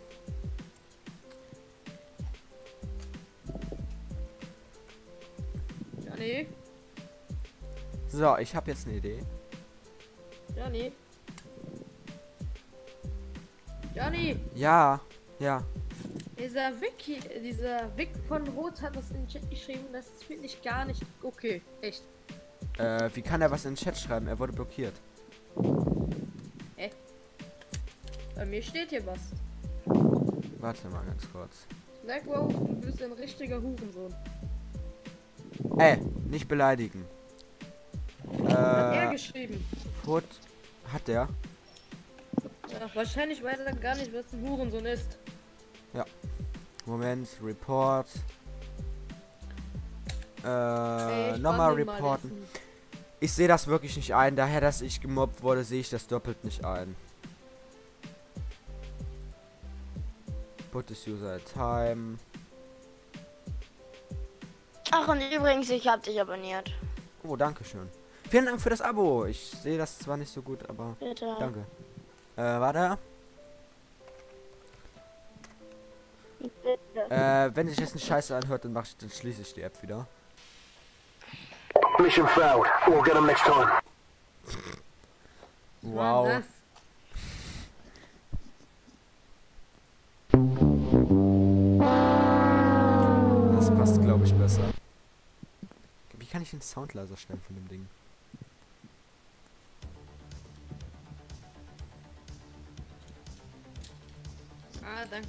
Jani? So, ich habe jetzt eine Idee. Jani? Jani? Ja, ja. Jetzt Dieser Wiki, dieser Vic von Rot hat was in den Chat geschrieben, das finde ich gar nicht okay. Echt. Äh, wie kann er was in den Chat schreiben? Er wurde blockiert. Hä? Bei mir steht hier was. Warte mal ganz kurz. Blackwolf, du bist ein richtiger Hurensohn. Ey, nicht beleidigen. Hat er Äh, geschrieben. Foot hat der. Ja, wahrscheinlich weiß er gar nicht, was ein Hurensohn ist. Moment, Report. Äh, Ey, ich nochmal bann den mal reporten. jetzt. Ich sehe das wirklich nicht ein. Daher, dass ich gemobbt wurde, sehe ich das doppelt nicht ein. Put this user at time. Ach, und übrigens, ich hab dich abonniert. Oh, danke schön. Vielen Dank für das Abo. Ich sehe das zwar nicht so gut, aber Bitte. danke. Äh, warte. Bitte. Äh, wenn sich jetzt eine Scheiße anhört, dann mach ich, dann schließe ich die App wieder. Mission failed. We'll get him next time. Wow. Das. Das passt, glaube ich, besser. Wie kann ich den Sound leiser stellen von dem Ding? Ah, danke.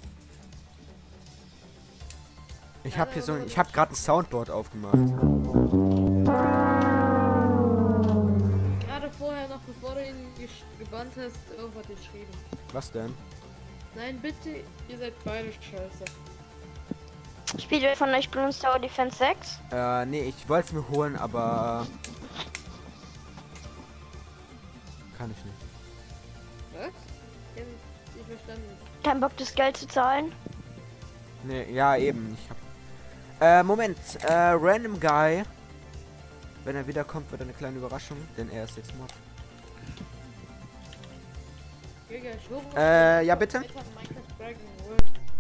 Ich habe hier so, ein- ich habe gerade ein Soundboard aufgemacht. Gerade vorher noch, bevor du ihn gesch- gebannt hast, irgendwas geschrieben. Was denn? Nein, bitte, ihr seid beide scheiße. Spielt wer von euch Bloons Tower Defense sechs? Äh, nee, ich wollte es mir holen, aber kann ich nicht. Was? Ich hab nicht verstanden. Kein Bock, das Geld zu zahlen? Nee, ja eben. Ich hab. Äh, Moment. Äh, Random Guy. Wenn er wiederkommt, wird eine kleine Überraschung, denn er ist jetzt Mod. Digga, ich hoffe, Äh, ja, bitte? Alter, Minecraft Dragon World.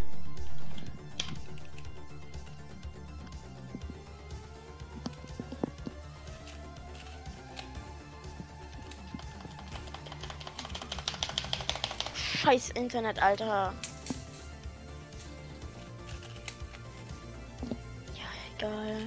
Scheiß Internet, Alter. Ja, egal.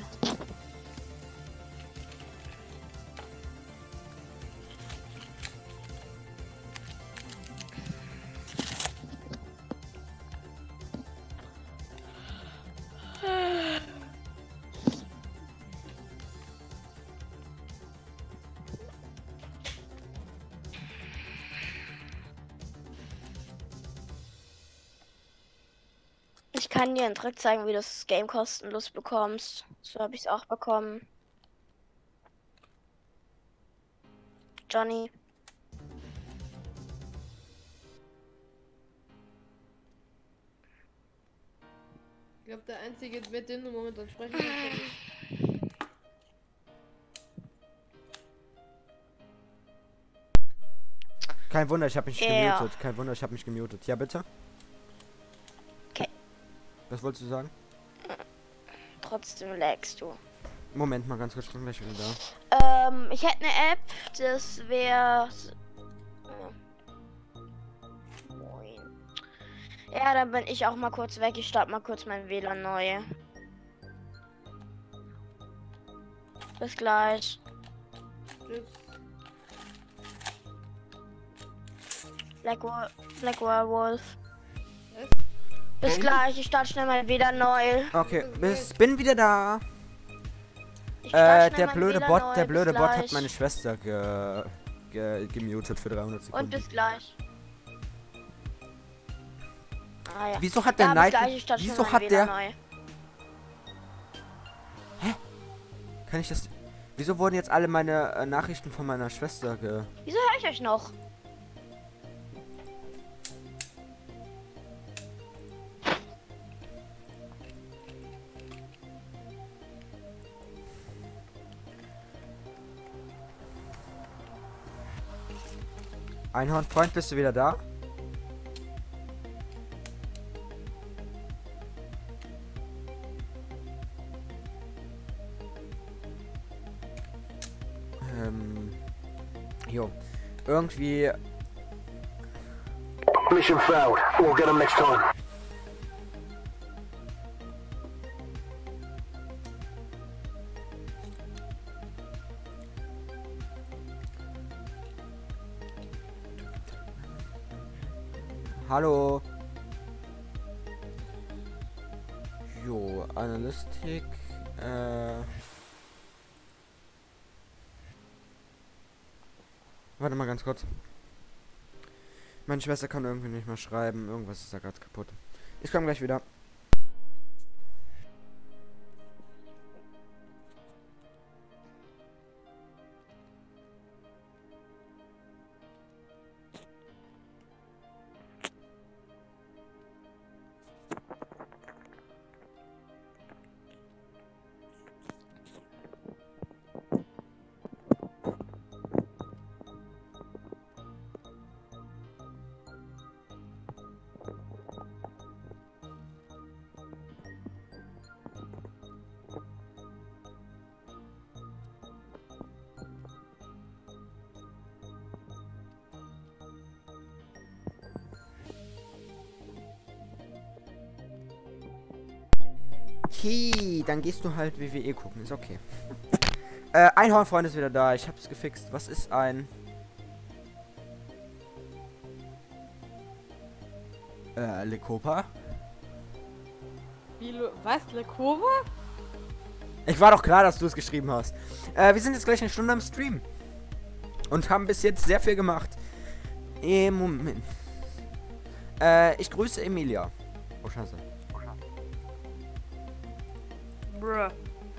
Ich kann dir einen Trick zeigen, wie du das Game kostenlos bekommst. So habe ich es auch bekommen. Johnny. Ich glaube, der einzige, mit dem du momentan sprechen kannst. Kein Wunder, ich habe mich Ja. gemutet. Kein Wunder, ich habe mich gemutet. Ja, bitte? Okay. Was wolltest du sagen? Trotzdem lagst du. Moment mal ganz kurz, ich bin gleich wieder da. Ähm, ich hätte eine App, das wäre. Moin. Ja, dann bin ich auch mal kurz weg. Ich starte mal kurz mein W L A N neu. Bis gleich. Tschüss. Black, Wa- Black Werewolf. Was? Bis Okay. gleich. Ich starte schnell mal wieder neu. Okay, bis, bin wieder da. Ich start Äh, schnell der mein blöde W L A N Bot, neu. der Bis blöde Bot hat gleich. meine Schwester ge, ge, gemutet für dreihundert Und Sekunden. bis gleich. Ah, ja. Wieso hat der Ja, bis Night... gleich. Ich start schnell Wieso mein hat W L A N der... neu. Kann ich das... Wieso wurden jetzt alle meine äh, Nachrichten von meiner Schwester ge... Wieso höre ich euch noch? Einhornfreund, bist du wieder da? Ähm... Jo. Irgendwie... Mission failed. We'll get him next time. Hallo. Jo, Analytik. Äh. Warte mal ganz kurz. Meine Schwester kann irgendwie nicht mehr schreiben. Irgendwas ist da gerade kaputt. Ich komme gleich wieder. Okay, dann gehst du halt W W E gucken, ist okay. äh, Einhornfreund ist wieder da, ich hab's gefixt. Was ist ein... Äh, Lekopa? Wie, Lu- was? Lekova? Ich war doch klar, dass du es geschrieben hast. Äh, wir sind jetzt gleich eine Stunde am Stream. Und haben bis jetzt sehr viel gemacht. Im Moment. Äh, ich grüße Emilia. Oh, scheiße. Bruh.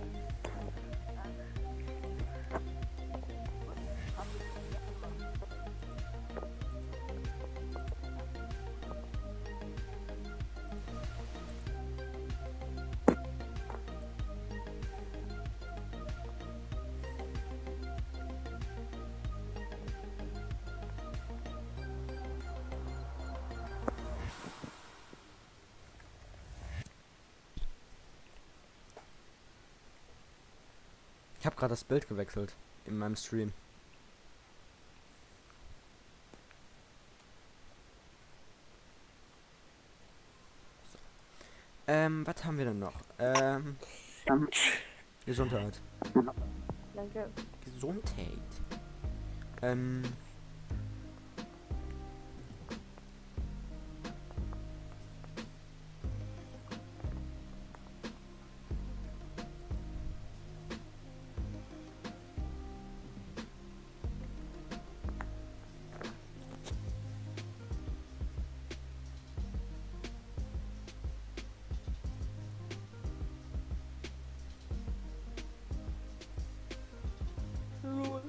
Ich habe gerade das Bild gewechselt in meinem Stream. So. Ähm, was haben wir denn noch? Ähm, Gesundheit. Danke. Gesundheit. Ähm. Lul.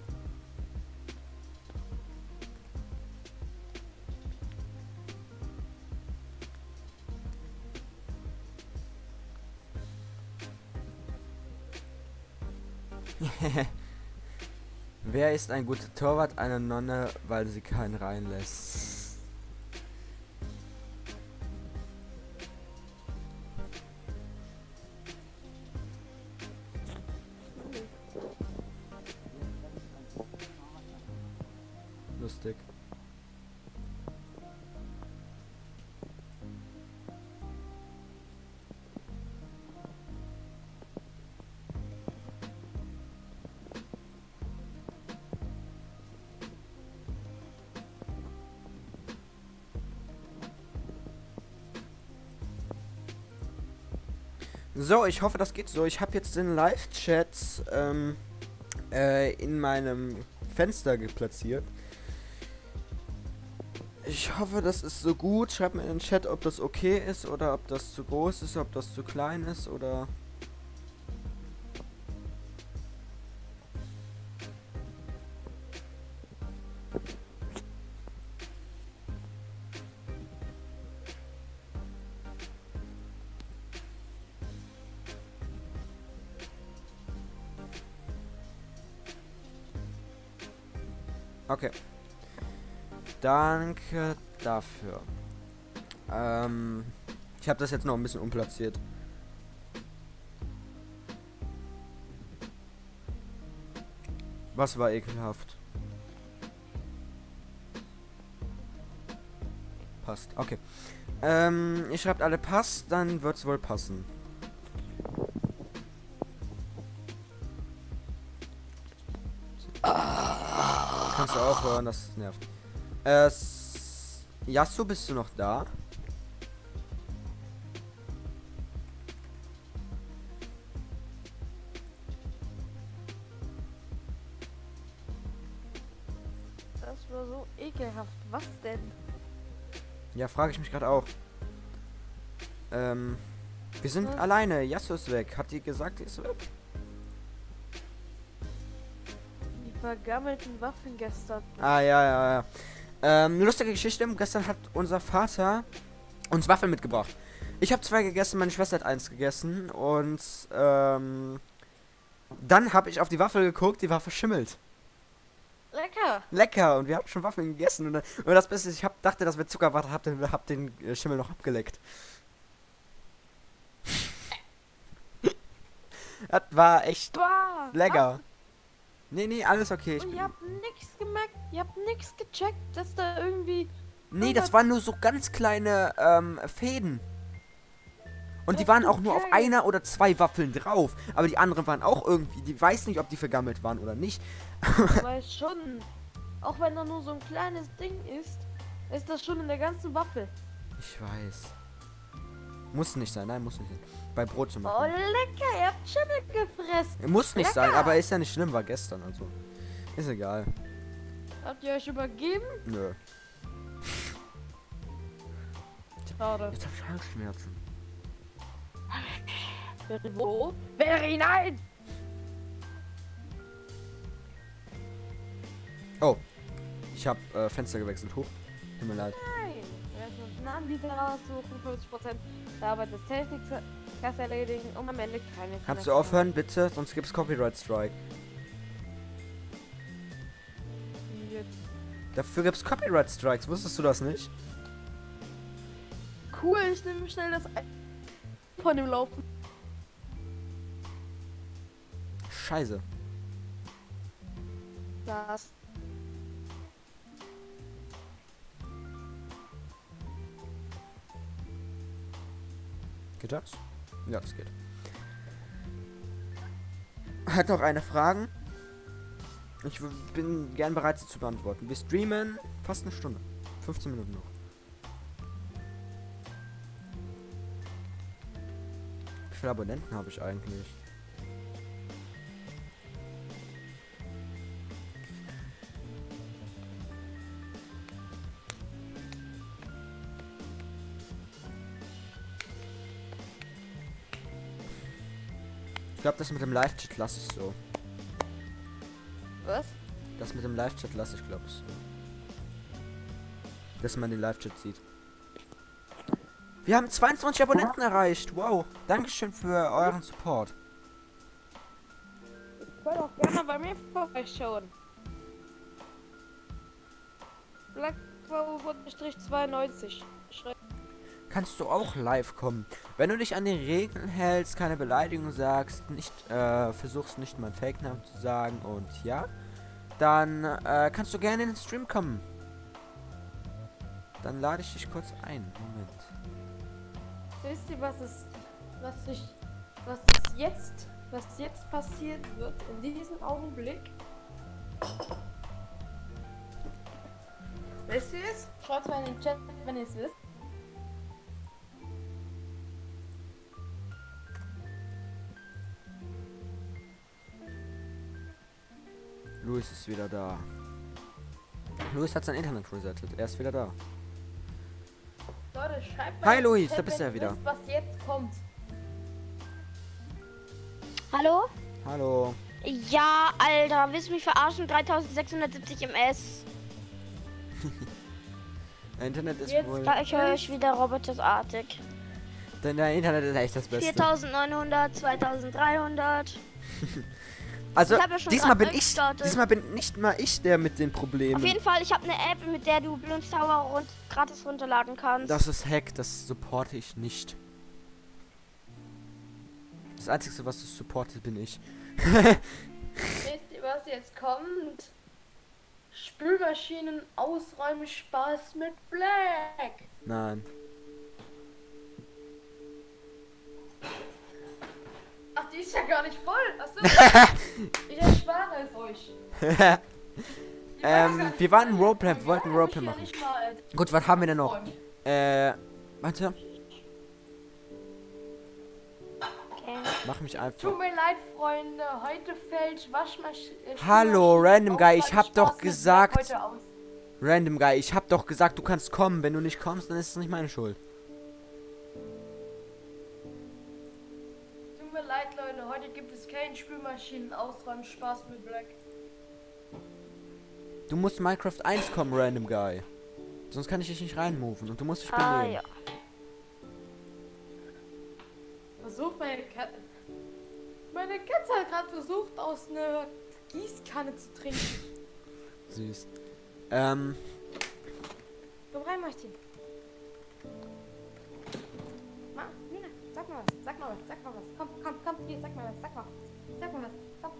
Wer ist ein guter Torwart? Eine Nonne, weil sie keinen reinlässt. Lustig. So, ich hoffe, das geht so. Ich habe jetzt den Live-Chat ähm, äh, in meinem Fenster platziert. Ich hoffe, das ist so gut. Schreibt mir in den Chat, ob das okay ist oder ob das zu groß ist, ob das zu klein ist oder... Okay. Danke dafür. Ähm, ich habe das jetzt noch ein bisschen umplatziert. Was war ekelhaft? Passt. Okay. Ähm, ihr schreibt alle passt, dann wird's wohl passen. Kannst du aufhören, das nervt. Äh, Yasuo, bist du noch da? Das war so ekelhaft. Was denn? Ja, frage ich mich gerade auch. Ähm, wir sind Was? alleine. Yasuo ist weg. Hat die gesagt, die ist weg? Die vergammelten Waffen gestern. Ah, ja, ja, ja. Ähm, lustige Geschichte. Gestern hat unser Vater uns Waffeln mitgebracht. Ich habe zwei gegessen, meine Schwester hat eins gegessen. Und, ähm, dann habe ich auf die Waffel geguckt, die war verschimmelt. Lecker! Lecker, und wir haben schon Waffeln gegessen. Und, dann- und das Beste ist, ich hab, dachte, das wäre Zuckerwatte, hab den, hab den äh, Schimmel noch abgeleckt. Das war echt Bah! lecker. Nee, nee, alles okay. Ich Und bin, ihr habt nichts gemerkt, ihr habt nichts gecheckt, dass da irgendwie. nee, das waren nur so ganz kleine ähm, Fäden. Und die waren auch nur auf Okay. einer oder zwei Waffeln drauf. Aber die anderen waren auch irgendwie, die weiß nicht, ob die vergammelt waren oder nicht. Ich weiß schon. Auch wenn da nur so ein kleines Ding ist, ist das schon in der ganzen Waffel. Ich weiß. Muss nicht sein, nein, muss nicht sein. Bei Brot zum Oh, Beispiel. lecker, ihr habt Schimmel gefressen. Muss nicht sein, lecker. aber ist ja nicht schlimm, war gestern, also. Ist egal. Habt ihr euch übergeben? Nö. Schade. Jetzt hab ich Halsschmerzen. Wo? Very nein! Oh. Ich hab äh, Fenster gewechselt. Hoch. Tut mir leid. Nein! Wir müssen einen Anbieter raussuchen, fünfzig Prozent der Arbeit des Techniks erledigen, um am Ende keine. Kannst du aufhören, bitte? Sonst gibt's Copyright Strike. Jetzt. Dafür gibt's Copyright Strikes. Wusstest du das nicht? Cool, ich nehme schnell das Ei von dem Laufen. Scheiße. Das. Geht das? Ja, das geht. Hat noch eine Frage? Ich w- bin gern bereit, sie zu beantworten. Wir streamen fast eine Stunde. fünfzehn Minuten noch. Wie viele Abonnenten habe ich eigentlich? Ich glaube, das mit dem Live-Chat lasse ich so. Was? Das mit dem Live-Chat lasse ich, glaube ich, so. Dass man den Live-Chat sieht. Wir haben zweiundzwanzig Abonnenten erreicht. Wow. Dankeschön für euren Support. Ich wollte auch gerne bei mir vorbeischauen. Blackbow zweiundneunzig. Schreibt. Kannst du auch live kommen. Wenn du dich an die Regeln hältst, keine Beleidigung sagst, nicht äh, versuchst nicht meinen Fake-Namen zu sagen und ja, dann äh, kannst du gerne in den Stream kommen. Dann lade ich dich kurz ein. Moment. Wisst ihr, was es, was ich, was es jetzt, was jetzt passiert wird in diesem Augenblick? Wisst ihr es? Schaut mal in den Chat, wenn ihr es wisst. Luis ist wieder da. Luis hat sein Internet resettet. Er ist wieder da. Leute, schreibt mal Hi, in den Luis, Chat, da bist du wenn ja ihr wieder. wisst, was jetzt kommt. Hallo? Hallo. Ja, Alter, willst du mich verarschen? dreitausendsechshundertsiebzig M S. Dein Internet ist Jetzt wohl... Da ich höre ich wieder robotersartig. Dein, dein Internet ist echt das Beste. viertausendneunhundert, zweitausenddreihundert. Also, Ich hab ja schon diesmal grad bin ich... durchgestartet. Diesmal bin nicht mal ich der mit den Problemen. Auf jeden Fall, ich habe eine App, mit der du Bloons Tower rund gratis runterladen kannst. Das ist Hack, das supporte ich nicht. Das Einzige, was ich supporte, bin ich. Wisst ihr, was jetzt kommt? Spülmaschinen ausräumen Spaß mit Black. Nein. Ach, die ist ja gar nicht voll. Achso. Ich erspare es euch. ähm, wir waren ein Roleplay, wir wollten ein Roleplay Ja machen. nicht mal, leid. Gut, was haben wir denn noch? Freund. Äh, warte. Okay. Mach mich einfach. Tut mir leid, Freunde. Heute fällt Waschmaschine. Hallo, Random Guy, ich hab doch Spaß mit gesagt- Black heute aus. Random Guy, ich hab doch gesagt, du kannst kommen. Wenn du nicht kommst, dann ist es nicht meine Schuld. Tut mir leid, Leute. Heute gibt es keinen Spülmaschinen-Ausräumen. Spaß mit Black. Du musst Minecraft eins kommen, Random Guy. Sonst kann ich dich nicht reinmoven und du musst dich Ah, benehmen. ja. Versucht meine Katze. Meine Katze hat gerade versucht, aus einer Gießkanne zu trinken. Süß. Ähm, Komm rein, Martin. Ma, Nina, sag mal was, sag mal was, sag mal was. Komm, komm, komm, hier, sag mal was, sag mal. Sag mal was, komm.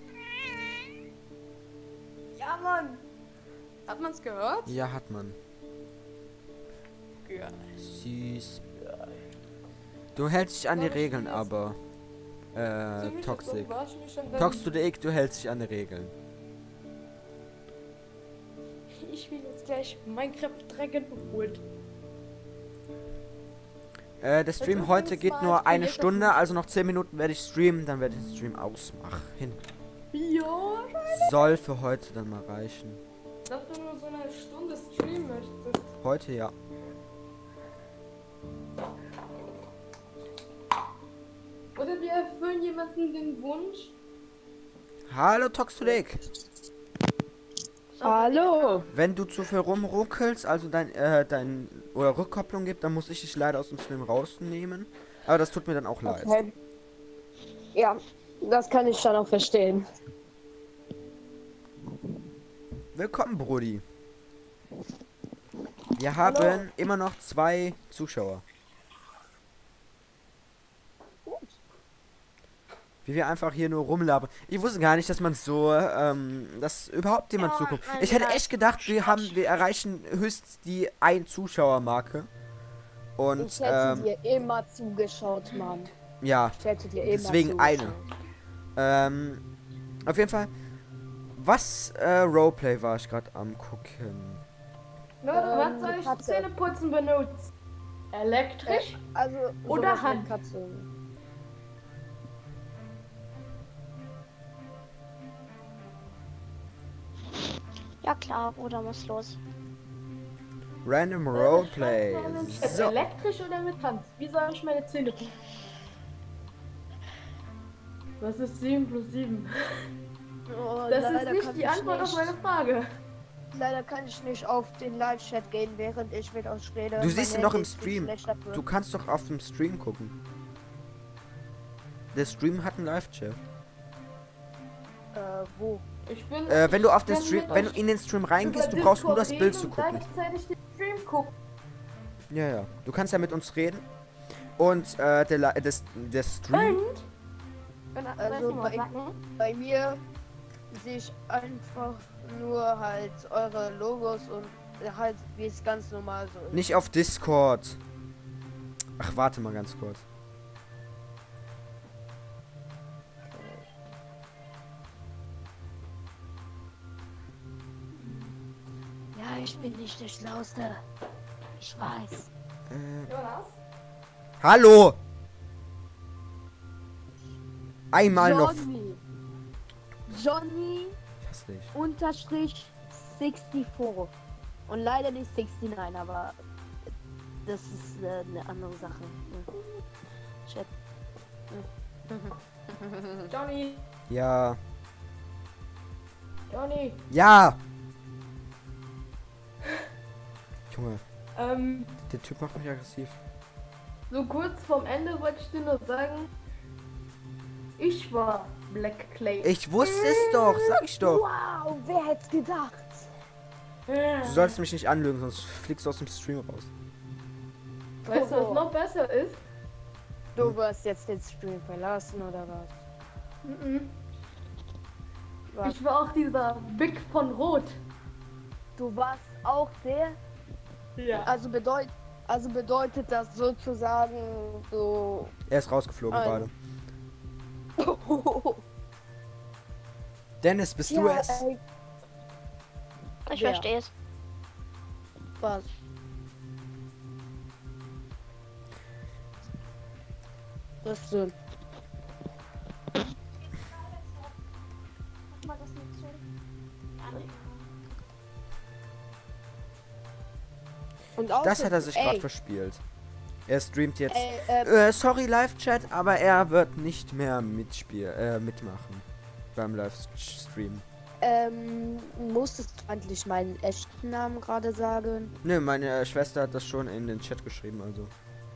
Ja, Mann. Hat man's gehört? ja, hat man. Ja. Süß. Du hältst dich an die Soll ich Regeln, jetzt- aber. Äh, Soll ich Toxic. jetzt auch waschen? Schon Tox to the Egg, du hältst dich an die Regeln. Ich will jetzt gleich Minecraft Dragon Wood. Äh, der Stream übrigens heute geht mal nur als eine Projekt Stunde, auf- also noch zehn Minuten werde ich streamen, dann werde ich den Stream ausmachen. Ja, Soll für heute dann mal reichen. ich dachte du nur so eine Stunde streamen möchtest. Heute ja. Oder wir erfüllen jemanden den Wunsch. Hallo Tox to the Egg. Hallo. Wenn du zu viel rumruckelst, also dein, äh, dein, oder Rückkopplung gibt, dann muss ich dich leider aus dem Stream rausnehmen. Aber das tut mir dann auch leid. Okay. Ja, das kann ich dann auch verstehen. Willkommen, Brudi. Wir haben immer noch zwei Zuschauer. Wie wir einfach hier nur rumlabern. Ich wusste gar nicht, dass man so, ähm, dass überhaupt jemand Ja, zuguckt. mein Ich hätte Gott. echt gedacht, wir haben, wir erreichen höchstens die ein Zuschauer-Marke. Und, Ich hätte ähm, dir immer zugeschaut, Mann. ja, Ich hätte dir immer deswegen zugeschaut. eine. Ähm, auf jeden Fall, was, äh, Roleplay war ich gerade am gucken. Leute, Ähm, was soll ich Katze. Zähneputzen benutzen? Elektrisch? Also, Oder sowas mit Hand. Katze. Ja klar, Bruder muss los. Random Roleplay. Jetzt So. elektrisch oder mit Hand? Wie soll ich meine Zähne putzen? Was ist sieben plus sieben? Oh, Das leider ist nicht kann die ich Antwort auf nicht- meine Frage. Leider kann ich nicht auf den Live-Chat gehen, während ich mit euch rede. Du Mein siehst ihn Handy doch im ist zu Stream. schlecht dafür. Du kannst doch auf dem Stream gucken. Der Stream hat einen Live-Chat. Äh, wo? Ich bin. Äh, wenn du auf ich den kann Stream, mit wenn du euch in den Stream über reingehst, du brauchst nur das Discord Bild reden zu und gucken. gleichzeitig den Stream gucken. Ja, ja. Du kannst ja mit uns reden. Und äh, der, Li- das, der Stream. Und? Wenn, Also bei- Bei mir sehe ich einfach nur halt eure Logos und halt wie es ganz normal so ist. Nicht auf Discord. Ach, warte mal ganz kurz. Ja, ich bin nicht der Schlauste. Ich weiß. Äh, Jonas? hallo! Einmal noch. Johnny. Johnny Ich hasse dich. unterstrich vierundsechzig. Und leider nicht neunundsechzig, aber das ist äh, eine andere Sache. Hm. Chat. Johnny? Ja. Johnny? Ja! Junge, Ähm, der Typ macht mich aggressiv. so kurz vorm Ende wollte ich dir nur sagen, ich war Black Clay. Ich wusste es doch, sag ich doch. Wow, wer hätte gedacht? Du sollst mich nicht anlügen, sonst fliegst du aus dem Stream raus. Weißt du, was noch besser ist? Du wirst jetzt den Stream verlassen oder was? Mhm. Was? Ich war auch dieser Big von Rot. Du warst auch der? Ja. Also, bedeut also bedeutet das sozusagen so. Er ist rausgeflogen Ah, gerade. Dennis, bist du Ja, es? äh, Ich Wer? verstehe es. was. Was denn? Und Das hat er sich gerade ey, verspielt. Er streamt jetzt. ey, äh, Äh, sorry, Live-Chat, aber er wird nicht mehr mitspiel äh, mitmachen. Beim Livestream. ähm, musstest du eigentlich meinen echten Namen gerade sagen? Nö, meine äh, Schwester hat das schon in den Chat geschrieben, also.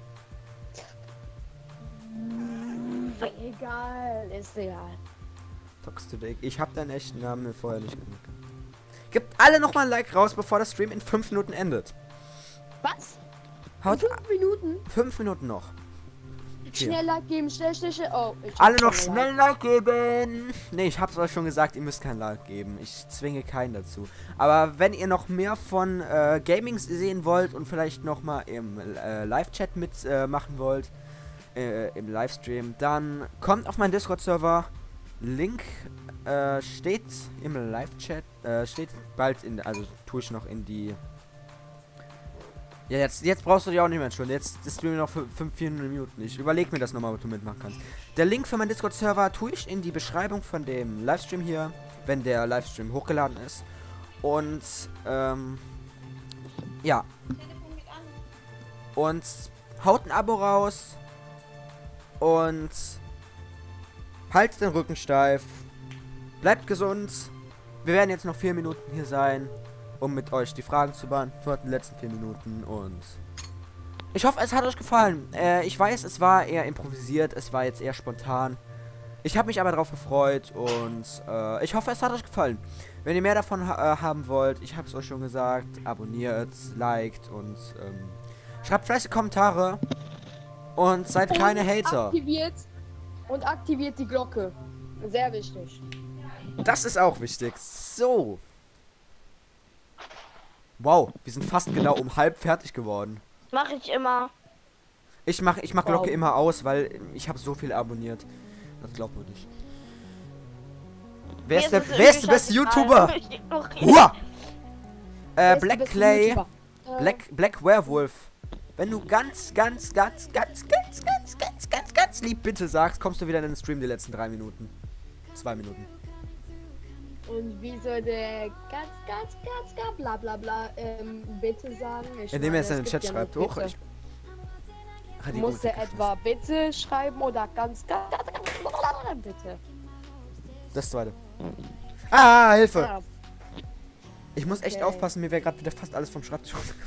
Egal, ist egal. Talks today. Ich hab deinen echten Namen mir vorher nicht genannt. Gebt alle nochmal ein Like raus, bevor das Stream in fünf Minuten endet. Was? Haut Fünf Minuten? fünf Minuten noch. Hier. Schnell Like geben, schnell, schnell, schnell. Oh, ich Alle hab noch schon schnell Like geben. Ne, ich hab's euch schon gesagt, ihr müsst kein Like geben. Ich zwinge keinen dazu. Aber wenn ihr noch mehr von äh, Gaming sehen wollt und vielleicht noch mal im äh, Live-Chat mitmachen äh, machen wollt, äh, im Livestream, dann kommt auf meinen Discord-Server. Link äh, steht im Live-Chat, äh, steht bald in, also tue ich noch in die. Ja, jetzt, jetzt brauchst du dich auch nicht mehr entschuldigen. Jetzt ist Stream noch für fünf, vier Minuten. Ich überleg mir das nochmal, ob du mitmachen kannst. Der Link für meinen Discord-Server tue ich in die Beschreibung von dem Livestream hier, wenn der Livestream hochgeladen ist. Und, ähm, ja. Und haut ein Abo raus. Und haltet den Rücken steif. Bleibt gesund. Wir werden jetzt noch vier Minuten hier sein, um mit euch die Fragen zu beantworten, die letzten vier Minuten. Und ich hoffe, es hat euch gefallen. Äh, ich weiß, es war eher improvisiert, es war jetzt eher spontan. Ich habe mich aber darauf gefreut und äh, ich hoffe, es hat euch gefallen. Wenn ihr mehr davon ha äh, haben wollt, ich habe es euch schon gesagt, abonniert, liked und ähm, schreibt fleißig Kommentare und seid keine Hater. Aktiviert und aktiviert die Glocke. Sehr wichtig. Das ist auch wichtig. So. Wow, wir sind fast genau um halb fertig geworden. Mache ich immer. Ich mach, ich mach Glocke Wow. immer aus, weil ich habe so viel abonniert. Das glaubt man nicht. Wer ist der, wer ist der beste YouTuber? Hua! Äh, Wer ist der Black beste Clay, YouTuber? Äh, Black, Black Werewolf. Wenn du ganz, ganz, ganz, ganz, ganz, ganz, ganz, ganz, ganz lieb bitte sagst, kommst du wieder in den Stream die letzten drei Minuten. Zwei Minuten. Und wie soll der ganz, ganz, ganz, ganz bla bla bla ähm, bitte sagen? Ich Indem er meine, es in den gibt Chat ja schreibt. nur Hoch, bitte. ich. Ah, die Muss Rote er Karte. etwa bitte schreiben oder ganz, ganz, ganz, ganz bitte? Das zweite. Ah, Hilfe! Ja. Ich muss echt Okay. aufpassen, mir wäre gerade wieder fast alles vom Schreibtisch runtergefallen.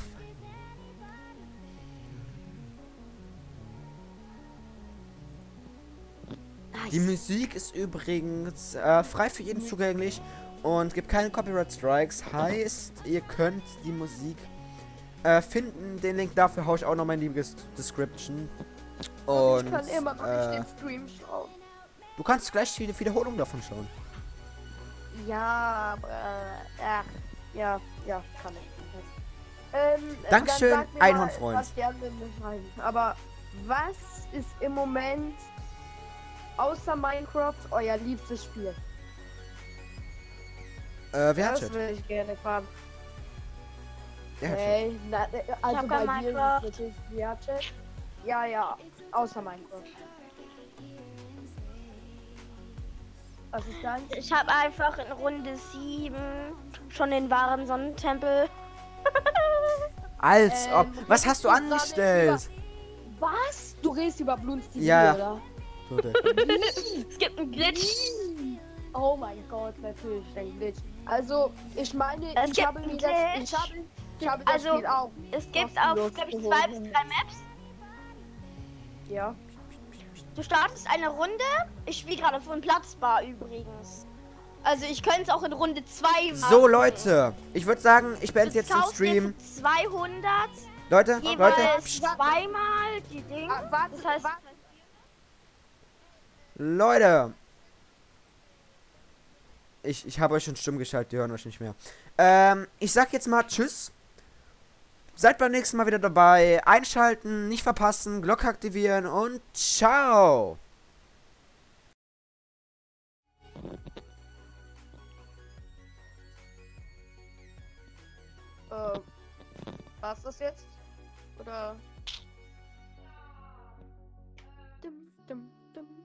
Die Musik ist übrigens äh, frei für jeden zugänglich und gibt keine Copyright Strikes. Heißt, ihr könnt die Musik äh, finden. Den Link dafür haue ich auch nochmal in die Ges- Description. Und ich kann immer noch äh, nicht den Stream schauen. du kannst gleich die Wiederholung davon schauen. Ja, aber äh, ja, ja, ja, kann ich. Ähm, Dankeschön, dann sag mir Einhornfreund. mal, was die anderen beschreiben. Aber was ist im Moment außer Minecraft euer liebstes Spiel? Äh, wer hat Das Chat? will ich gerne fragen. Wer hat Chat? Hey, na, äh, also hab bei kein dir Minecraft. ist natürlich Viachat. Ja, ja, außer Minecraft. Was ist dein? Ich habe einfach in Runde sieben schon den wahren Sonnentempel. Als Ähm, ob. Was redest hast du du gerade angestellt? Was? Du redest über Bloons T V, Ja. oder? Tote. Es gibt einen Glitch. Oh mein Gott, natürlich ein Glitch. Also, ich meine, Es ich gibt habe mir einen das, Glitch. ich habe, ich habe das Also, Spiel auch. Es gibt Kostenlos auf, glaube ich, geholt. zwei bis drei Maps. Ja. Du startest eine Runde. Ich spiele gerade von Platzbar übrigens. Also ich könnte es auch in Runde zwei machen. So, Leute. Ich würde sagen, ich beende Das jetzt den kaufst du Stream. für zweihundert. Leute, Jeweils Leute, zweimal die Dinge. Ah, warte, Das heißt, warte. Leute. Ich, ich habe euch schon stumm geschaltet, die hören euch nicht mehr. Ähm, ich sag jetzt mal Tschüss. Seid beim nächsten Mal wieder dabei. Einschalten, nicht verpassen, Glocke aktivieren und ciao. Äh, War's das jetzt? Oder? Dum, dum, dum.